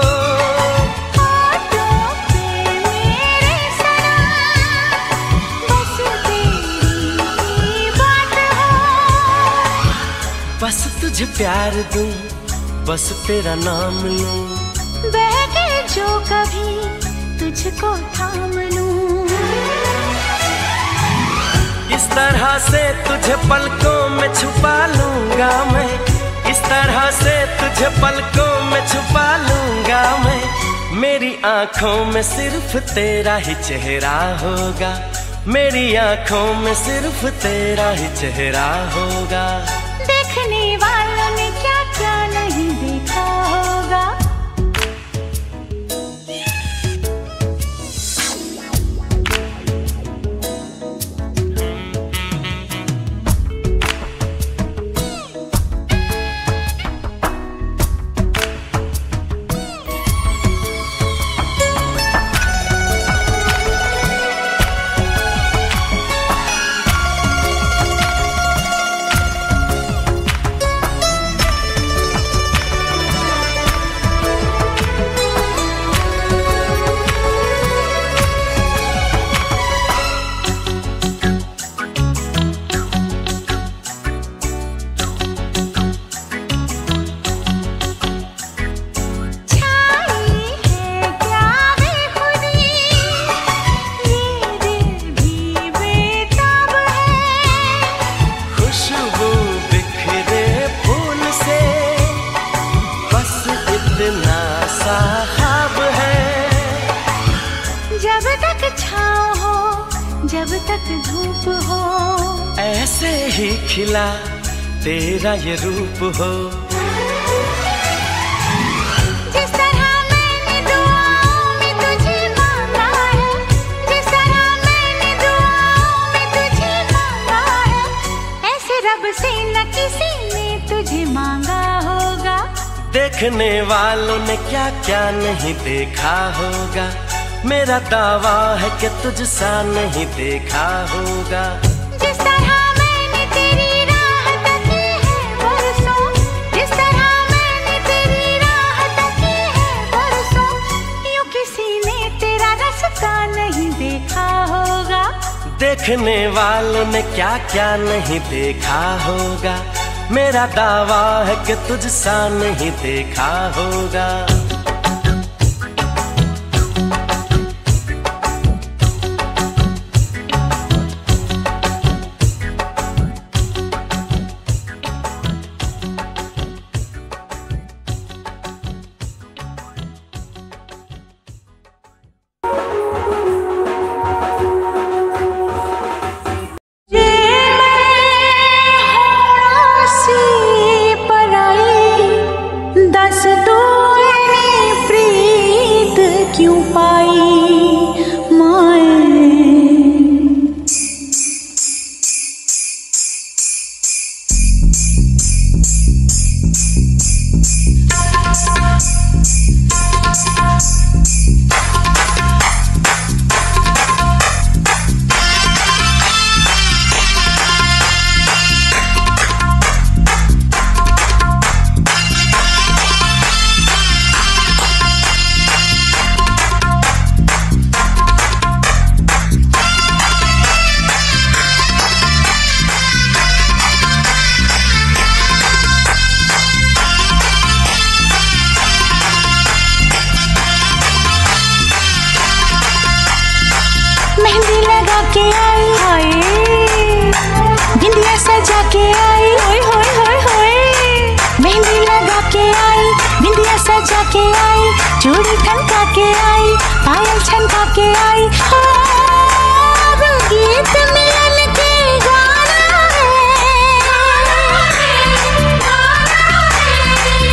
G: होठों पे मेरे सनम, बस तेरी ही बात हो।
C: बस तुझे प्यार दूं, बस तेरा नाम लूं,
G: बहके जो कभी तुझको थाम लूं।
C: इस तरह से तुझे पलकों में छुपा लूंगा मैं, इस तरह से तुझे पलकों में छुपा लूंगा मैं। मेरी आंखों में सिर्फ तेरा ही चेहरा होगा, मेरी आंखों में सिर्फ तेरा ही चेहरा होगा।
G: देखने वालों ने क्या क्या नहीं देखा होगा। जब तक छाँव हो, जब तक धूप हो,
C: ऐसे ही खिला तेरा ये रूप हो।
G: जिस तरह मैंने दुआओं में तुझे मांगा है, जिस तरह मैंने दुआओं में तुझे मांगा है, ऐसे रब से न किसी ने तुझे मांगा होगा।
C: देखने वालों ने क्या क्या नहीं देखा होगा, मेरा दावा है कि तुझसा नहीं देखा होगा।
G: जिस तरह मैंने तेरी राह तकी है बरसों, जिस तरह मैंने तेरी राह तकी है बरसों, यूं किसी ने तेरा रास्ता नहीं देखा होगा।
C: देखने वालों ने क्या क्या नहीं देखा होगा, मेरा दावा है कि तुझसा नहीं देखा होगा।
G: के आई, हाय बिंदिया सजा के आई, होय होय होय होय मेहंदी लगा के आई, बिंदिया सजा के आई, चूड़ी ठमका के आई, पायल छनका के आई, अब गीत मिलन के गाना है।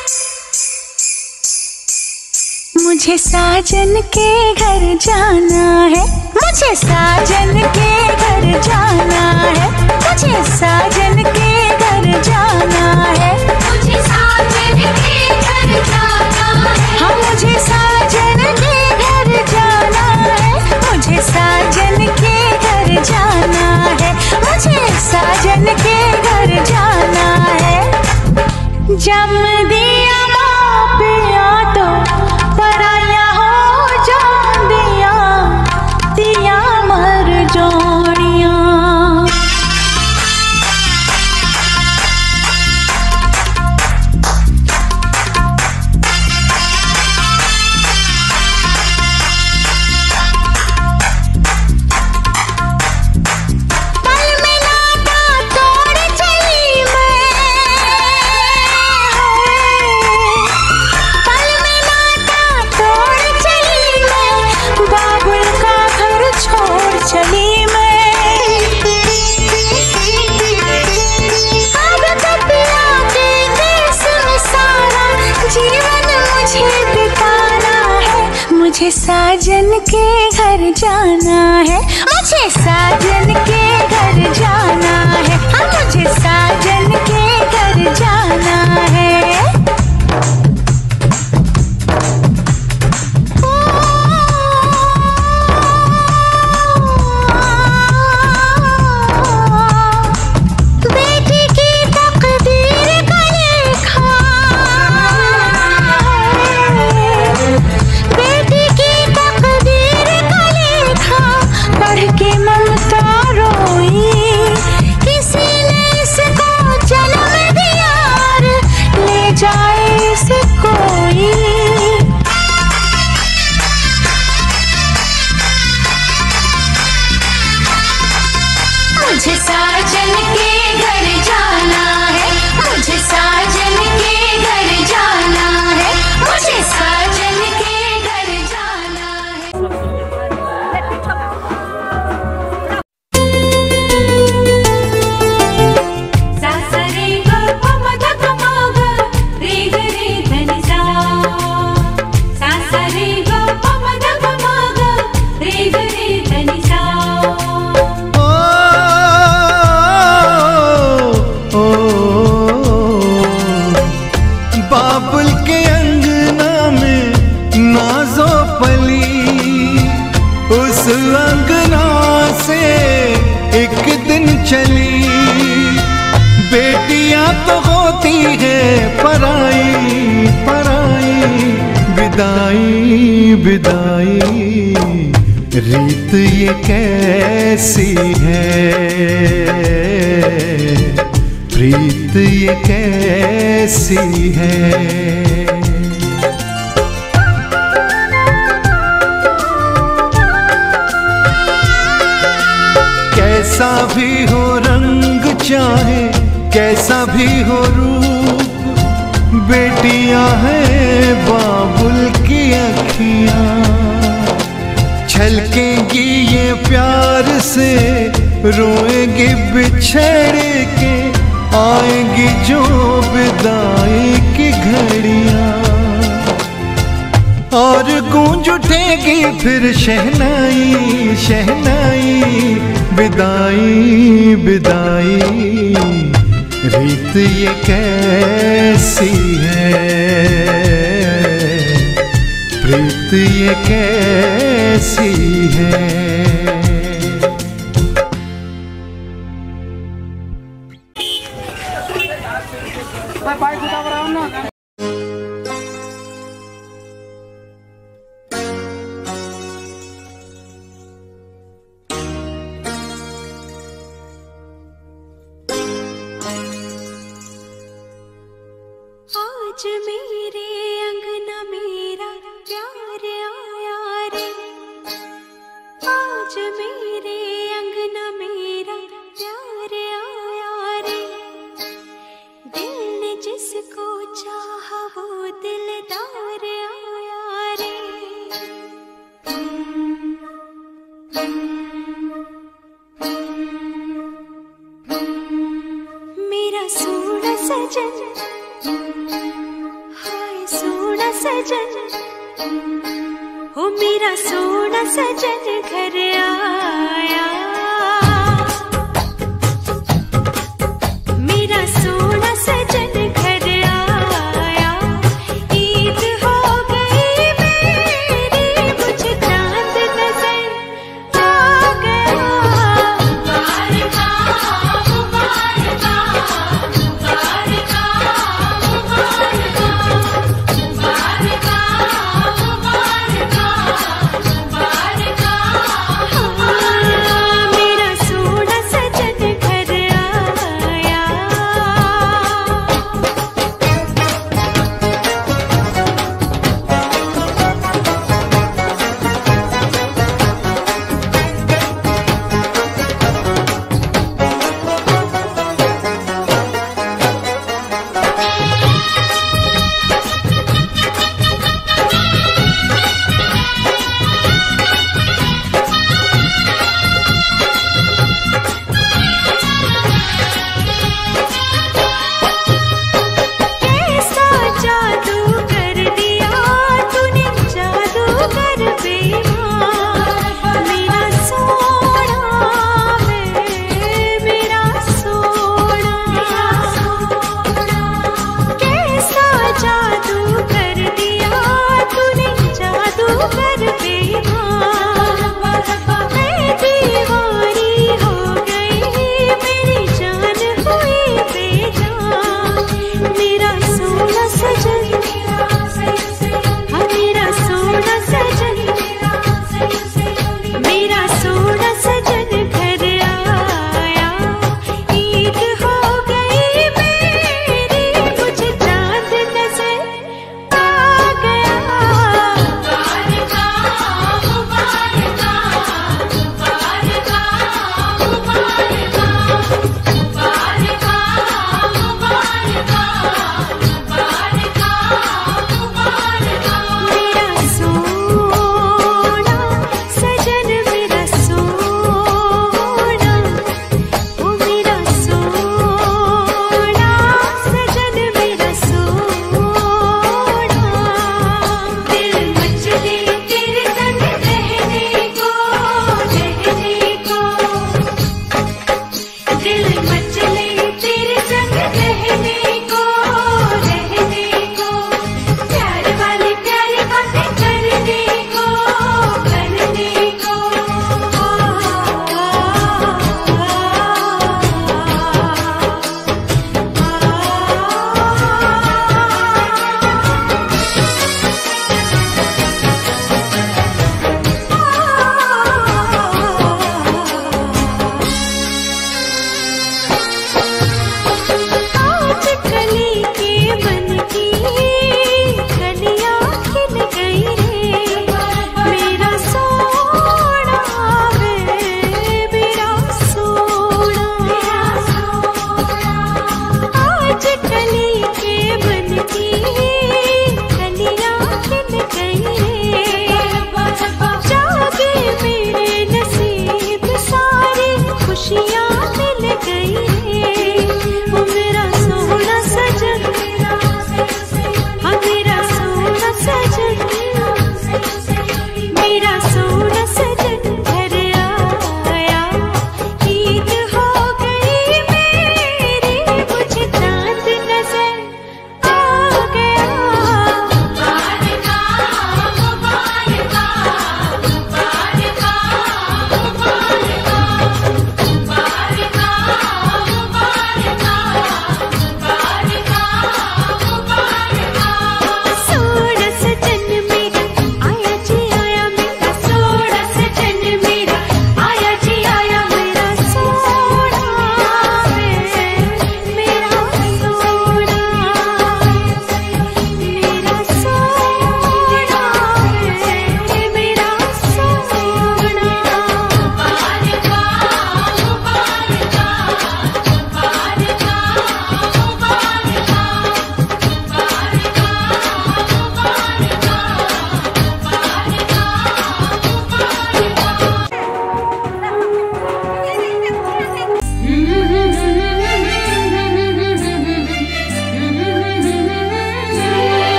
G: मुझे साजन के घर जाना है, मुझे साजन के घर जाना है, मुझे साजन के घर जाना है, मुझे साजन के घर जाना है, हाँ मुझे साजन के घर जाना है, मुझे साजन के घर जाना है, मुझे साजन के घर जाना है। जम दिया माँ पिया तो पराया हो जांदिया, दिया मर जोड़िया। मुझे साजन के घर जाना है, मुझे साजन के घर जाना है, हाँ मुझे साजन के घर जाना है। बेटी की तकदीर का लेखा, बेटी की तकदीर का लेखा पढ़ के ममता रोई, किसी ने इसको जन्म दिया ले जाए इसे कोई। मुझे साजन के घर जाना है, मुझे साजन के घर जाना है, मुझे साजन के घर जाना है। सा सा रे ग प म ध प म ग रे ग रे ध नि सा, सा सा रे ग प म ध प म ग रे ग रे ध नि सा।
F: बाबुल के अंगना में नाजो पली, उस अंगना से एक दिन चली, बेटियां तो होती है पराई पराई, विदाई विदाई रीत ये कैसी है, प्रीत ये कैसी है। कैसा भी हो रंग चाहे कैसा भी हो रूप, बेटियां हैं बाबुल की अखियां, छलकेंगी ये प्यार से, रोएंगी बिछड़ के, आएंगी जो विदाई की घड़ियां, और गूंज उठेगी फिर शहनाई शहनाई, विदाई विदाई रीत ये कैसी है, प्रीत ये कैसी है।
G: आज मेरे अंगना मेरा प्यार आया रे, आज मेरे सजन, हाय सोना सजन, ओ मेरा सोना सजन घर आया। मेरा सोना सजन घर आया, ईद हो गई मेरी, मुझे चांद नजर आ गया। मुबारका मुबारका मुबारका मुबारका मुबारका मुबारका मुबारका।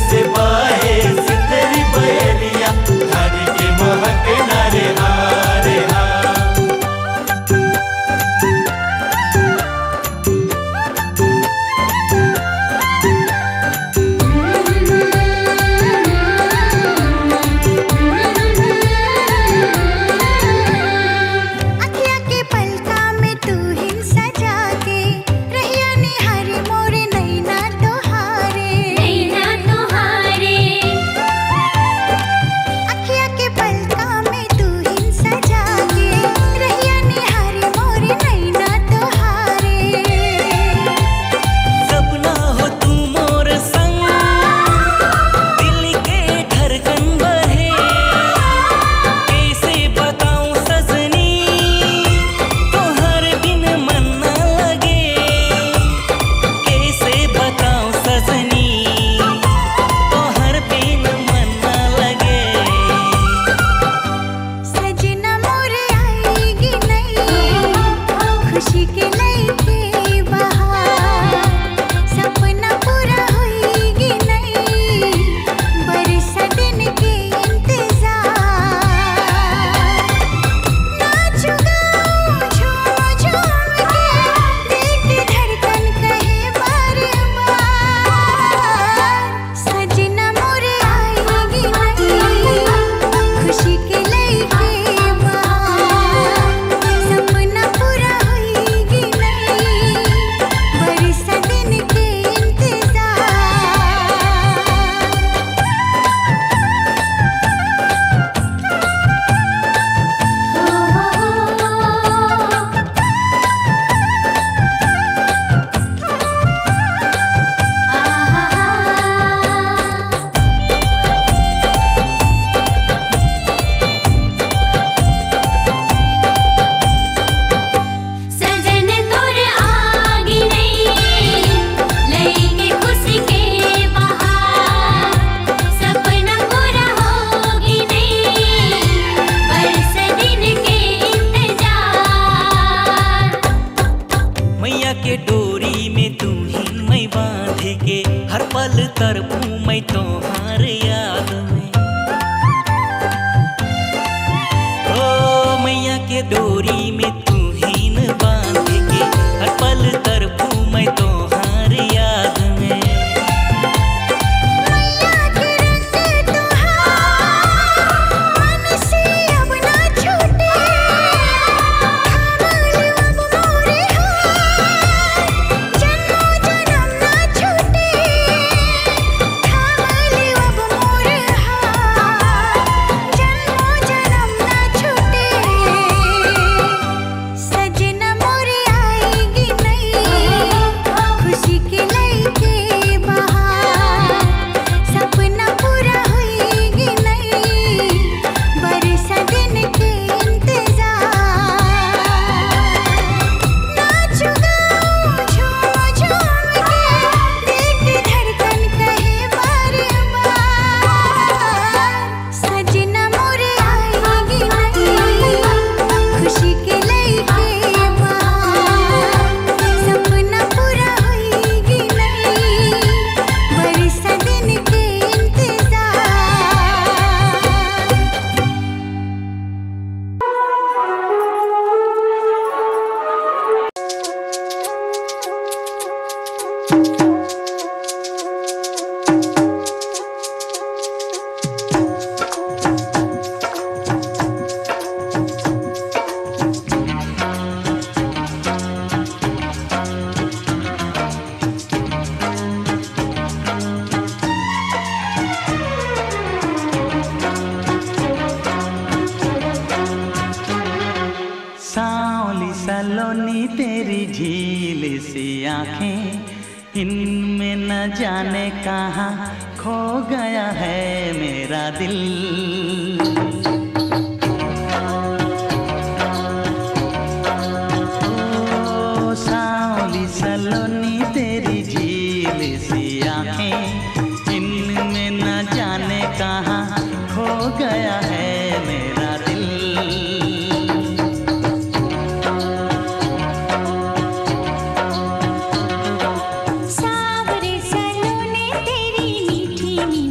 D: जैसे बाहे सितरी बयलिया धानी के महक नारे हारे हा।
G: अखिया के पलका में तू हिन सजा के रहिया निहारे मोरे नैना तोहारे नैना तोहारे। अखिया के पलका में तू हिन सजा के रहिया निहारे मोरे नैना तोहारे।
I: सपना हो तू मोर संग दिल के धड़कन बहे कैसे बताऊं सजनी तो हर बिन मन न लगे कैसे बताऊं सजनी तो हर बिन मन न लगे।
G: सजना मोरे आएगी नहीं खुशी के लईके बहार। सपना पूरा होएगी नहीं बरसा दिन के इंतजार। नाचू गाऊं झूम झूम के दिल की धड़कन कहे बार बार। सजना मोरे आएगी नहीं खुशी के लईके बहार। सपना पूरा होएगी नहीं बरसा दिन के इंतजार। सजन तोर आगी नहीं लईके खुशी के बहार। सपना पूरा होगी नहीं बरस दिन के इंतजार।
I: मैया के डोरी में तू ही मैं बांध के हर पल तरपू मैं तोहार याद में। ओ मैया के डोरी में तू ही न बांध के हर पल तरपू मैं तोहार याद में।
G: मैया के रंग तोहार मन से अब ना छूटे। थामल अब मोरे हाथ जन्मों जन्म ना छूटे। थामल अब मोरे हाथ जन्मों जन्म ना छूटे। सजना मोरे आएगी नहीं खुशी के लईके बहार। सपना पूरा होएगी नहीं बरसा दिन के इंतजार। नाचू गाऊं झूम झूम के दिल की धड़कन कहे बार बार। सजना मोरे आएगी नहीं खुशी के लईके बहार। सपना पूरा होएगी नहीं बरसा दिन के इंतजार।
F: सांवली सलोनी तेरी झील सी आंखें इनमें न जाने कहाँ खो गया है मेरा दिल। ओ सांवली सलोनी तेरी झील सी आंखें इनमें न जाने कहाँ खो गया है मेरा दिल।
G: सावरे सलोने तेरी मीठी मीठी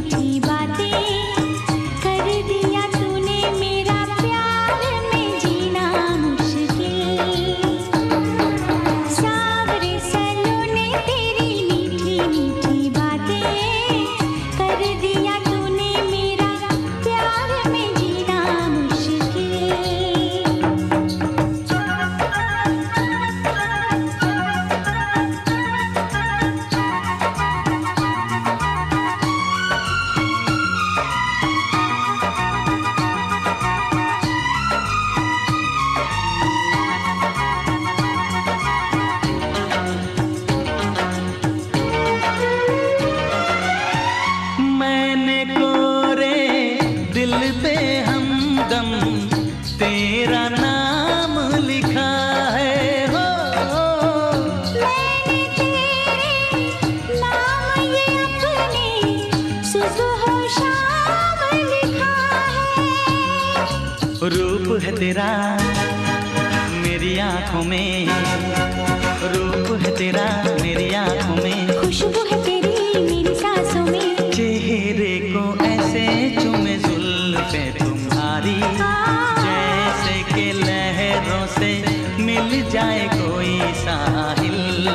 F: तेरा मेरी आंखों में, रूप है तेरा मेरी आंखों में,
G: खुशबू है तेरी मेरी सांसों में,
F: चेहरे को ऐसे चूमे जुल्फे तुम्हारी, जैसे कि लहरों से मिल जाए कोई साहिल।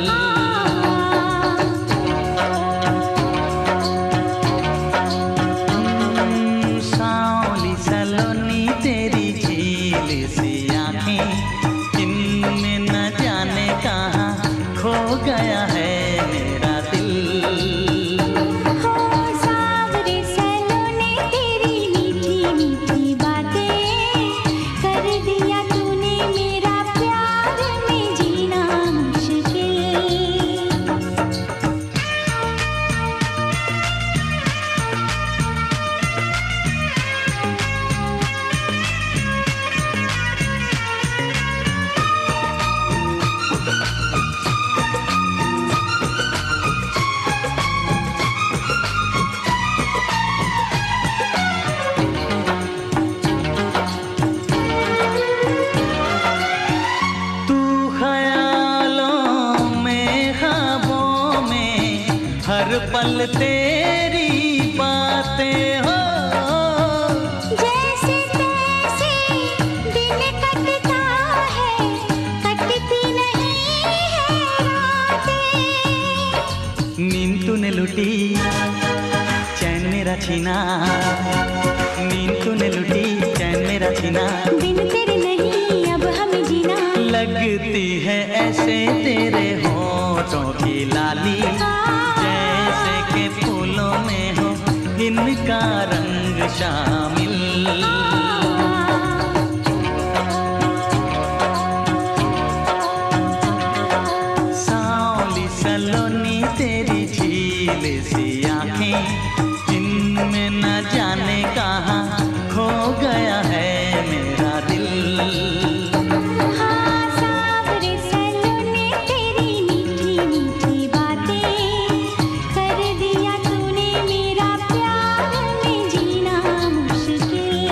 F: सांवली सलोनी तेरी झील सी आंखें, इनमें न जाने कहाँ खो गया है मेरा दिल।
G: हो सांवरे सलोने तेरी मीठी मीठी बातें, कर दिया तूने मेरा प्यार में जीना मुश्किल।
F: तू ख्यालों में ख्वाबों में हर पल तेरी बातें हो,
G: जैसे तैसे दिन कटता है, कटती नहीं है रातें।
F: नींद तूने लुटी चैन मेरा छीना, नींद तूने लुटी चैन मेरा छीना,
G: बिन तेरे नहीं अब हमें जीना।
F: लगती है ऐसे तेरे होठों की लाली, जैसे के फूलों में हो इनका रंग शामिल। सांवली सलोनी तेरी झील सी आंखें, इनमें न जाने कहाँ खो गया है मेरा दिल।
G: हाँ सांवरे सलोने तेरी मीठी मीठी बातें, कर दिया तूने मेरा प्यार में जीना मुश्किल।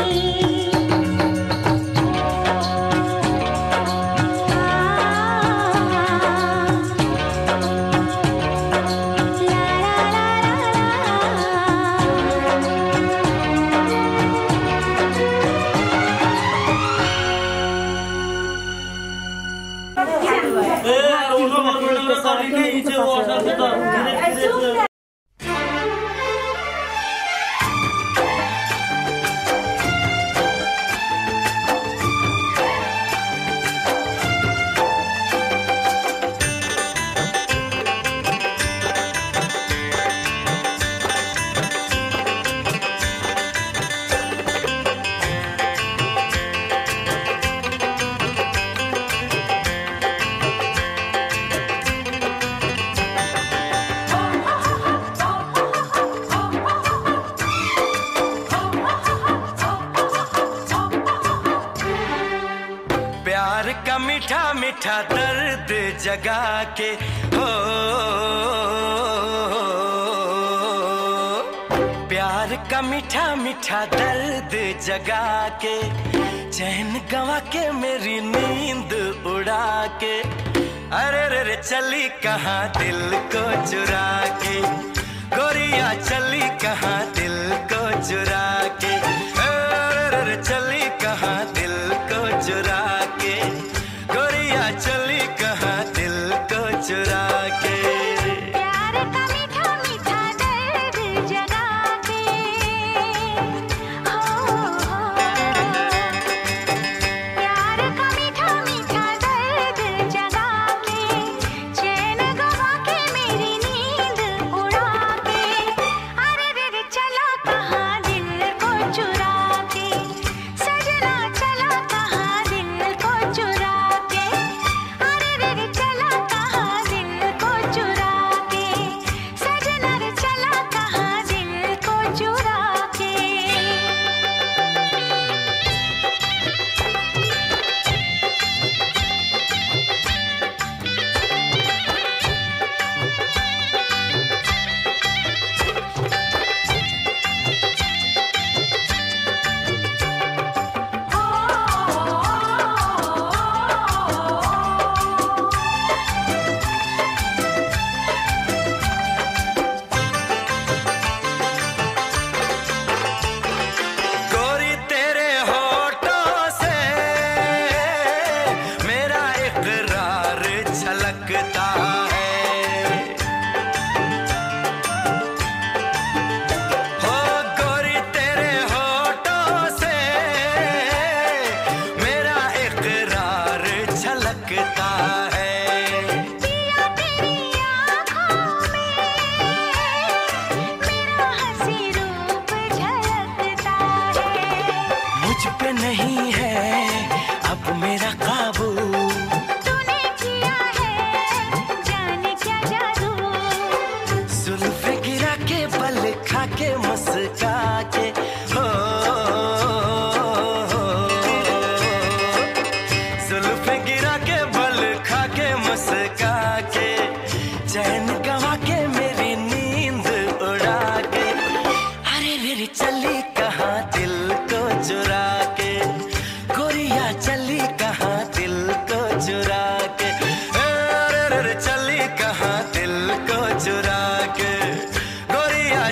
P: प्यार का मीठा मीठा दर्द जगा के हो, प्यार का मीठा मीठा दर्द जगा के, चैन गवा के मेरी नींद उड़ा के, अरे रे रे चली कहाँ दिल को चुरा के, गोरिया चली कहाँ दिल को चुरा के, अरे रे रे चली कहाँ दिल को चुरा के, गोरिया चली कहाँ दिल को चुरा के।
G: प्यार का मीठा मीठा दर्द जगा के, हो प्यार का मीठा मीठा दर्द जगा के, चैन गवा के मेरी नींद उड़ा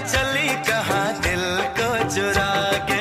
P: चली कहाँ दिल को चुरा के।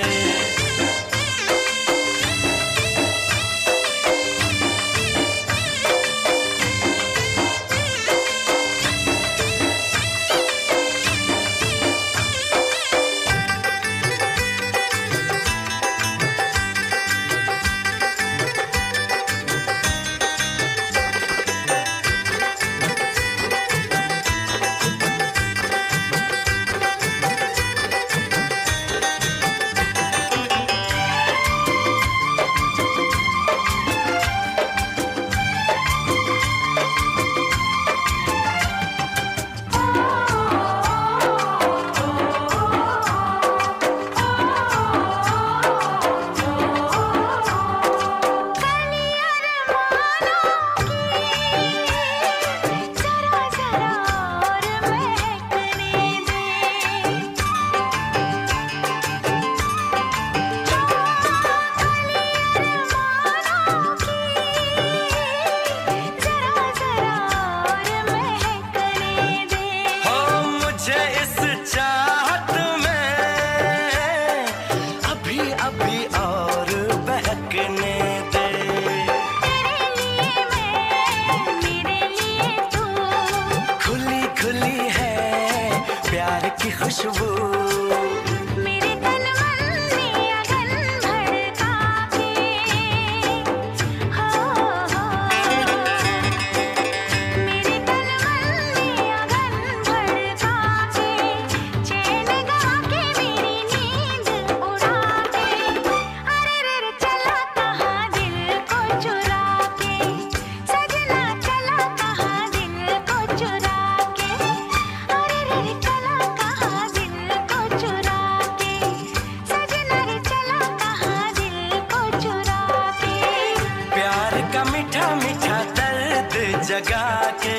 P: जगा के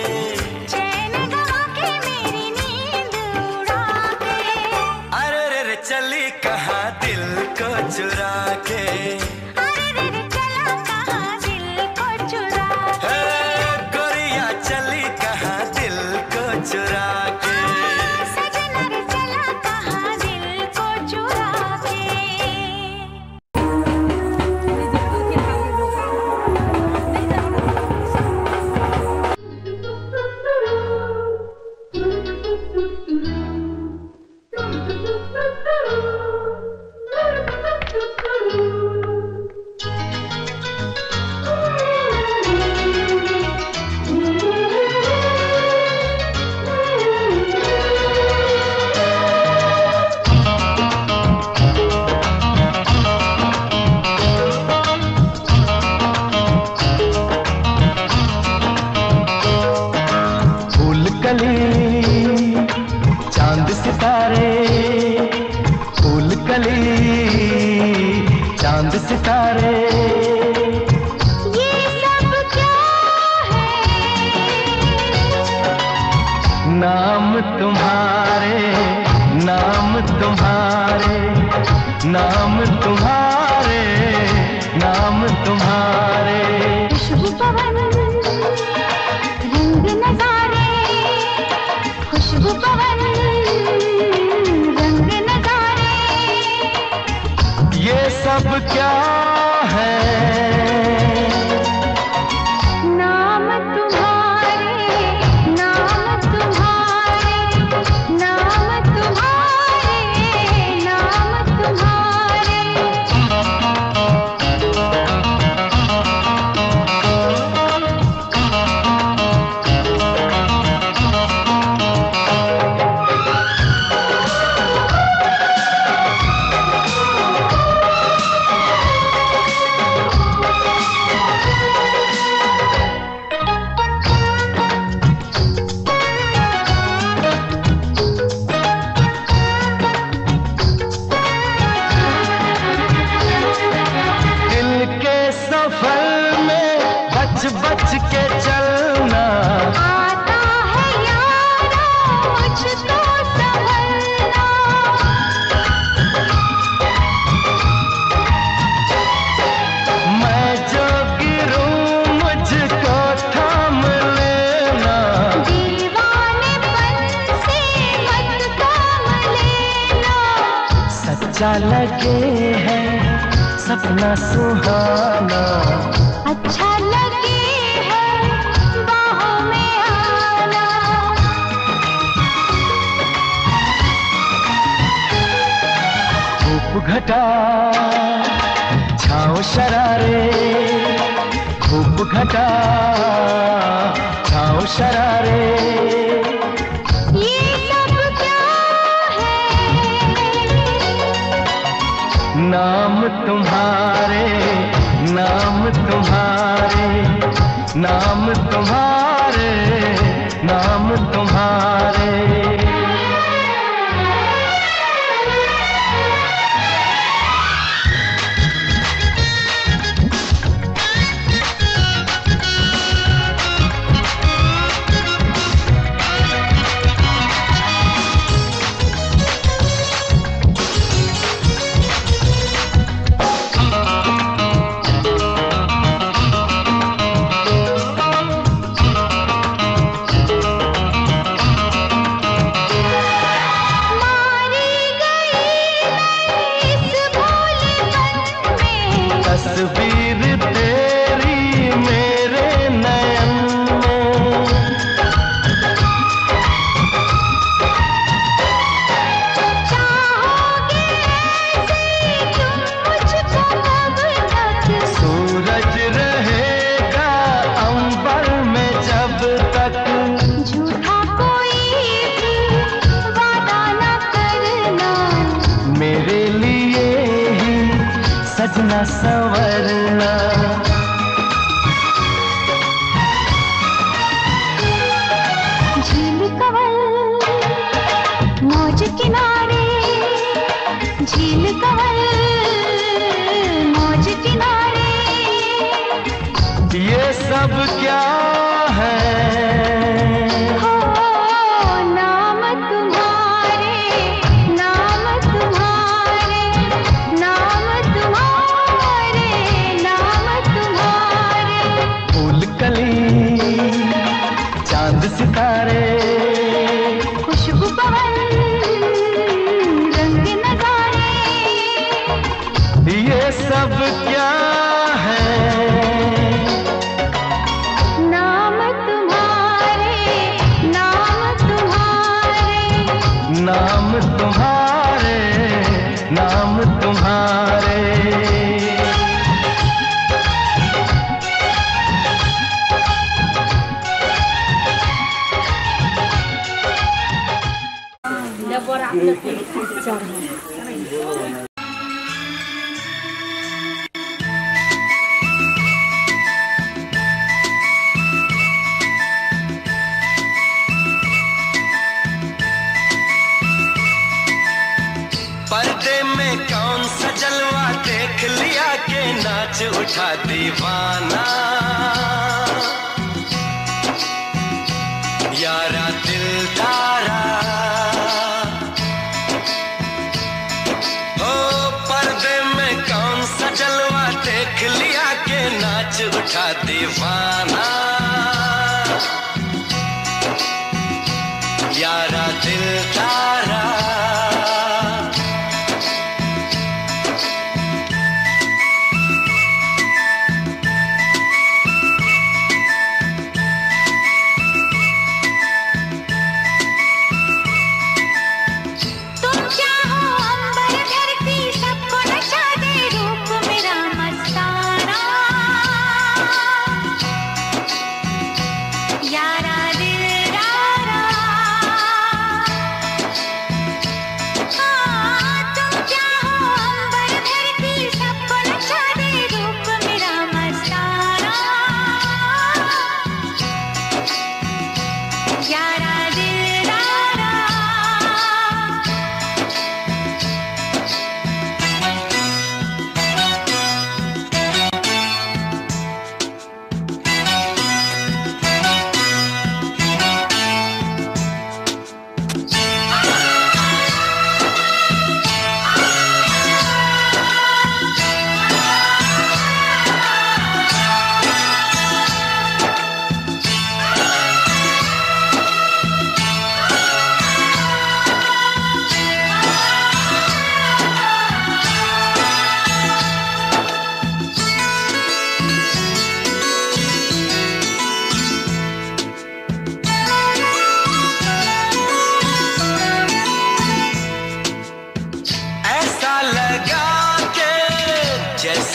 G: चैन गवा के मेरी नींद उड़ा के।
P: अरे रे रे चली कहाँ दिल को चुरा के।
G: अरे रे रे चला कहाँ दिल को चुरा के।
P: गोरिया चली कहाँ दिल को चुरा के।
G: सजना रे चला कहाँ दिल को चुरा के।
C: चांद सितारे फूल कली चांद सितारे
G: ये सब क्या है?
C: नाम तुम्हारे नाम तुम्हारे नाम तुम्हारे नाम तुम्हारे।
G: खुशबू पवन रंग नजारे खुशबू पवन रंग नजारे।
C: ये सब क्या है?
G: नाम तुम्हारे नाम तुम्हारे नाम तुम्हारे नाम तुम्हारे।
C: अच्छा लगे है सपना सुहाना,
G: अच्छा लगे है बाहों में आना।
C: धूप घटा छाँव शरारे, धूप घटा छाँव शरारे,
G: ये सब क्या है?
C: नाम तुम्हारे, नाम तुम्हारे, नाम तुम्हारे, नाम तुम्हारे। तस्वीर तेरी मेरे नयन में,
G: चाहोगे ऐसे तुम मुझको कब तक?
C: सूरज रहेगा अंबर में जब तक,
G: झूठा कोई भी वादा न करना,
C: मेरे लिए ही सजना संवरना।
G: झील कवल मौज किनारे, झील कवल मौज किनारे,
C: ये सब क्या है?
G: हो नाम तुम्हारे, नाम तुम्हारे, नाम तुम्हारे, नाम तुम्हारे।
C: फूल कली चांद सितारे,
G: खुशबू पवन रंग नजारे,
C: ये सब क्या है?
G: नाम तुम्हारे, नाम तुम्हारे,
C: नाम तुम्हारे, नाम तुम्हारे।
P: पर्दे में कौन सा जलवा देख लिया के नाच उठा दीवाना, यारा दिलदारा। हो पर्दे में कौन सा जलवा देख लिया के नाच उठा दीवाना, यारा दिलदारा।
G: तुम चाहो अंबर धरती सबको नचा दे रूप मेरा मस्ताना,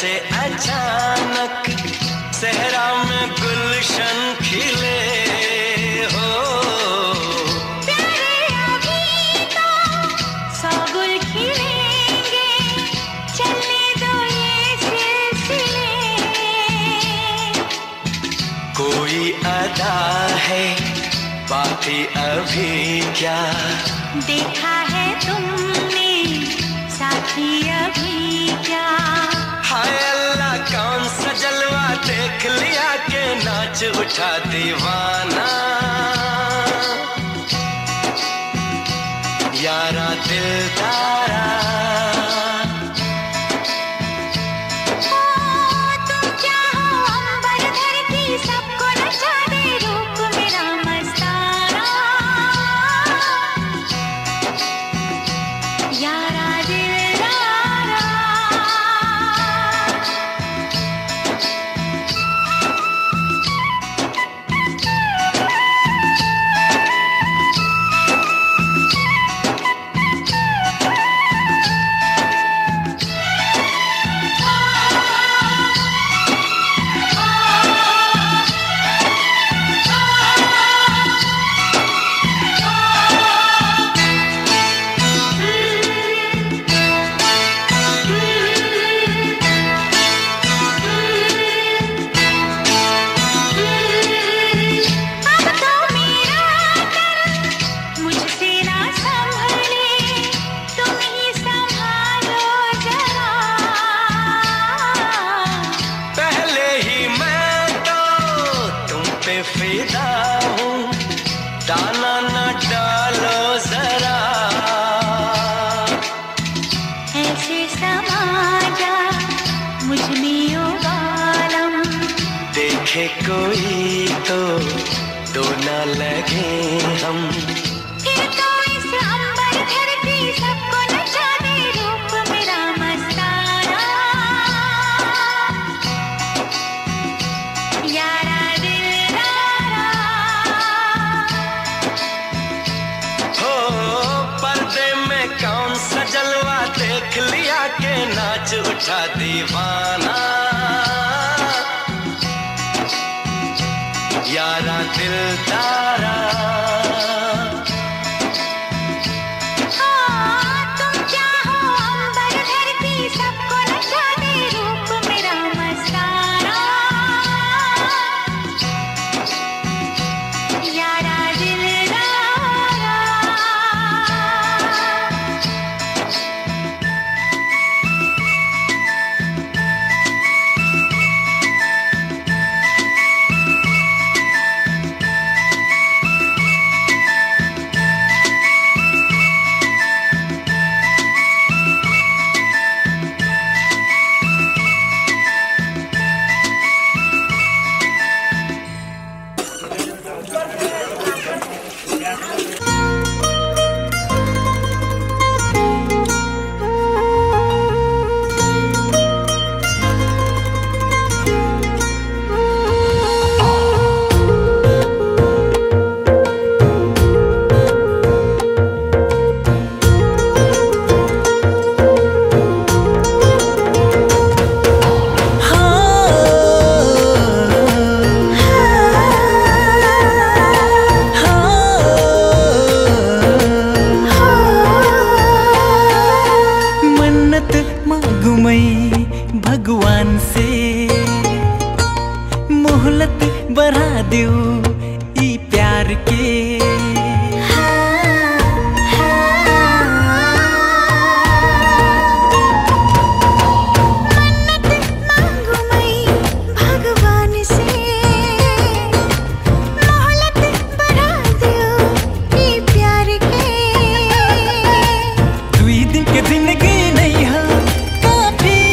I: जैसे अचानक सहरा में गुलशन खिले हो।
G: प्यारे अभी तो सौ गुल खिलेंगे, चलने दो ये सिलसिले।
I: कोई अदा है बाकी अभी क्या
G: देखा है तुमने साथी अभी क्या।
I: हाय अल्लाह कौन सा जलवा देख लिया के नाच उठा दीवाना। यारा दिलदारा
G: तुम चाहो अंबर धरती सबको नचा दे रूप मेरा मस्ताना। यारा दिलदारा अब तो मेरा तन मुझसे ना संभले, तुम ही संभालो जरा।
I: पहले ही मैं तो तुम पे फिदा हूँ, दाना न डालो जरा।
G: ऐसे समा जा मुझ में ओ आलम,
I: देखे कोई तो दो न लगे हम।
G: फिर तो इस अंबर धरती सबको नचा दे रूप मेरा मस्ताना। यारा दिलदारा
I: हो पर्दे में कौन सा जलवा देख लिया के नाच उठा दीवाना। यारा दिलदारा
G: तुम चाहो अंबर धरती सबको नचा दे रूप मेरा मस्ताना। यारा दिलदारा
B: भगवान से मोहलत बढ़ा दो ई प्यार के।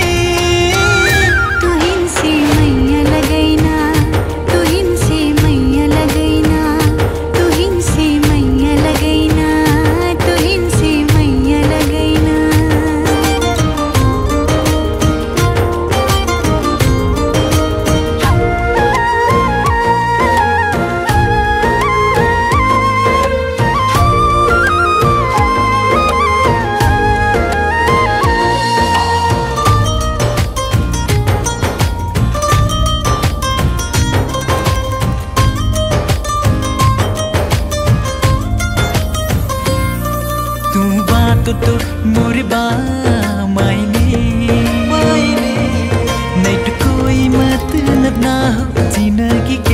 G: तुहिन से मैया लगैना, तुहिन से मैया
B: तू बात तो मोर बा मायने मायने नहीं तो कोई मतलब ना हो जिंदगी के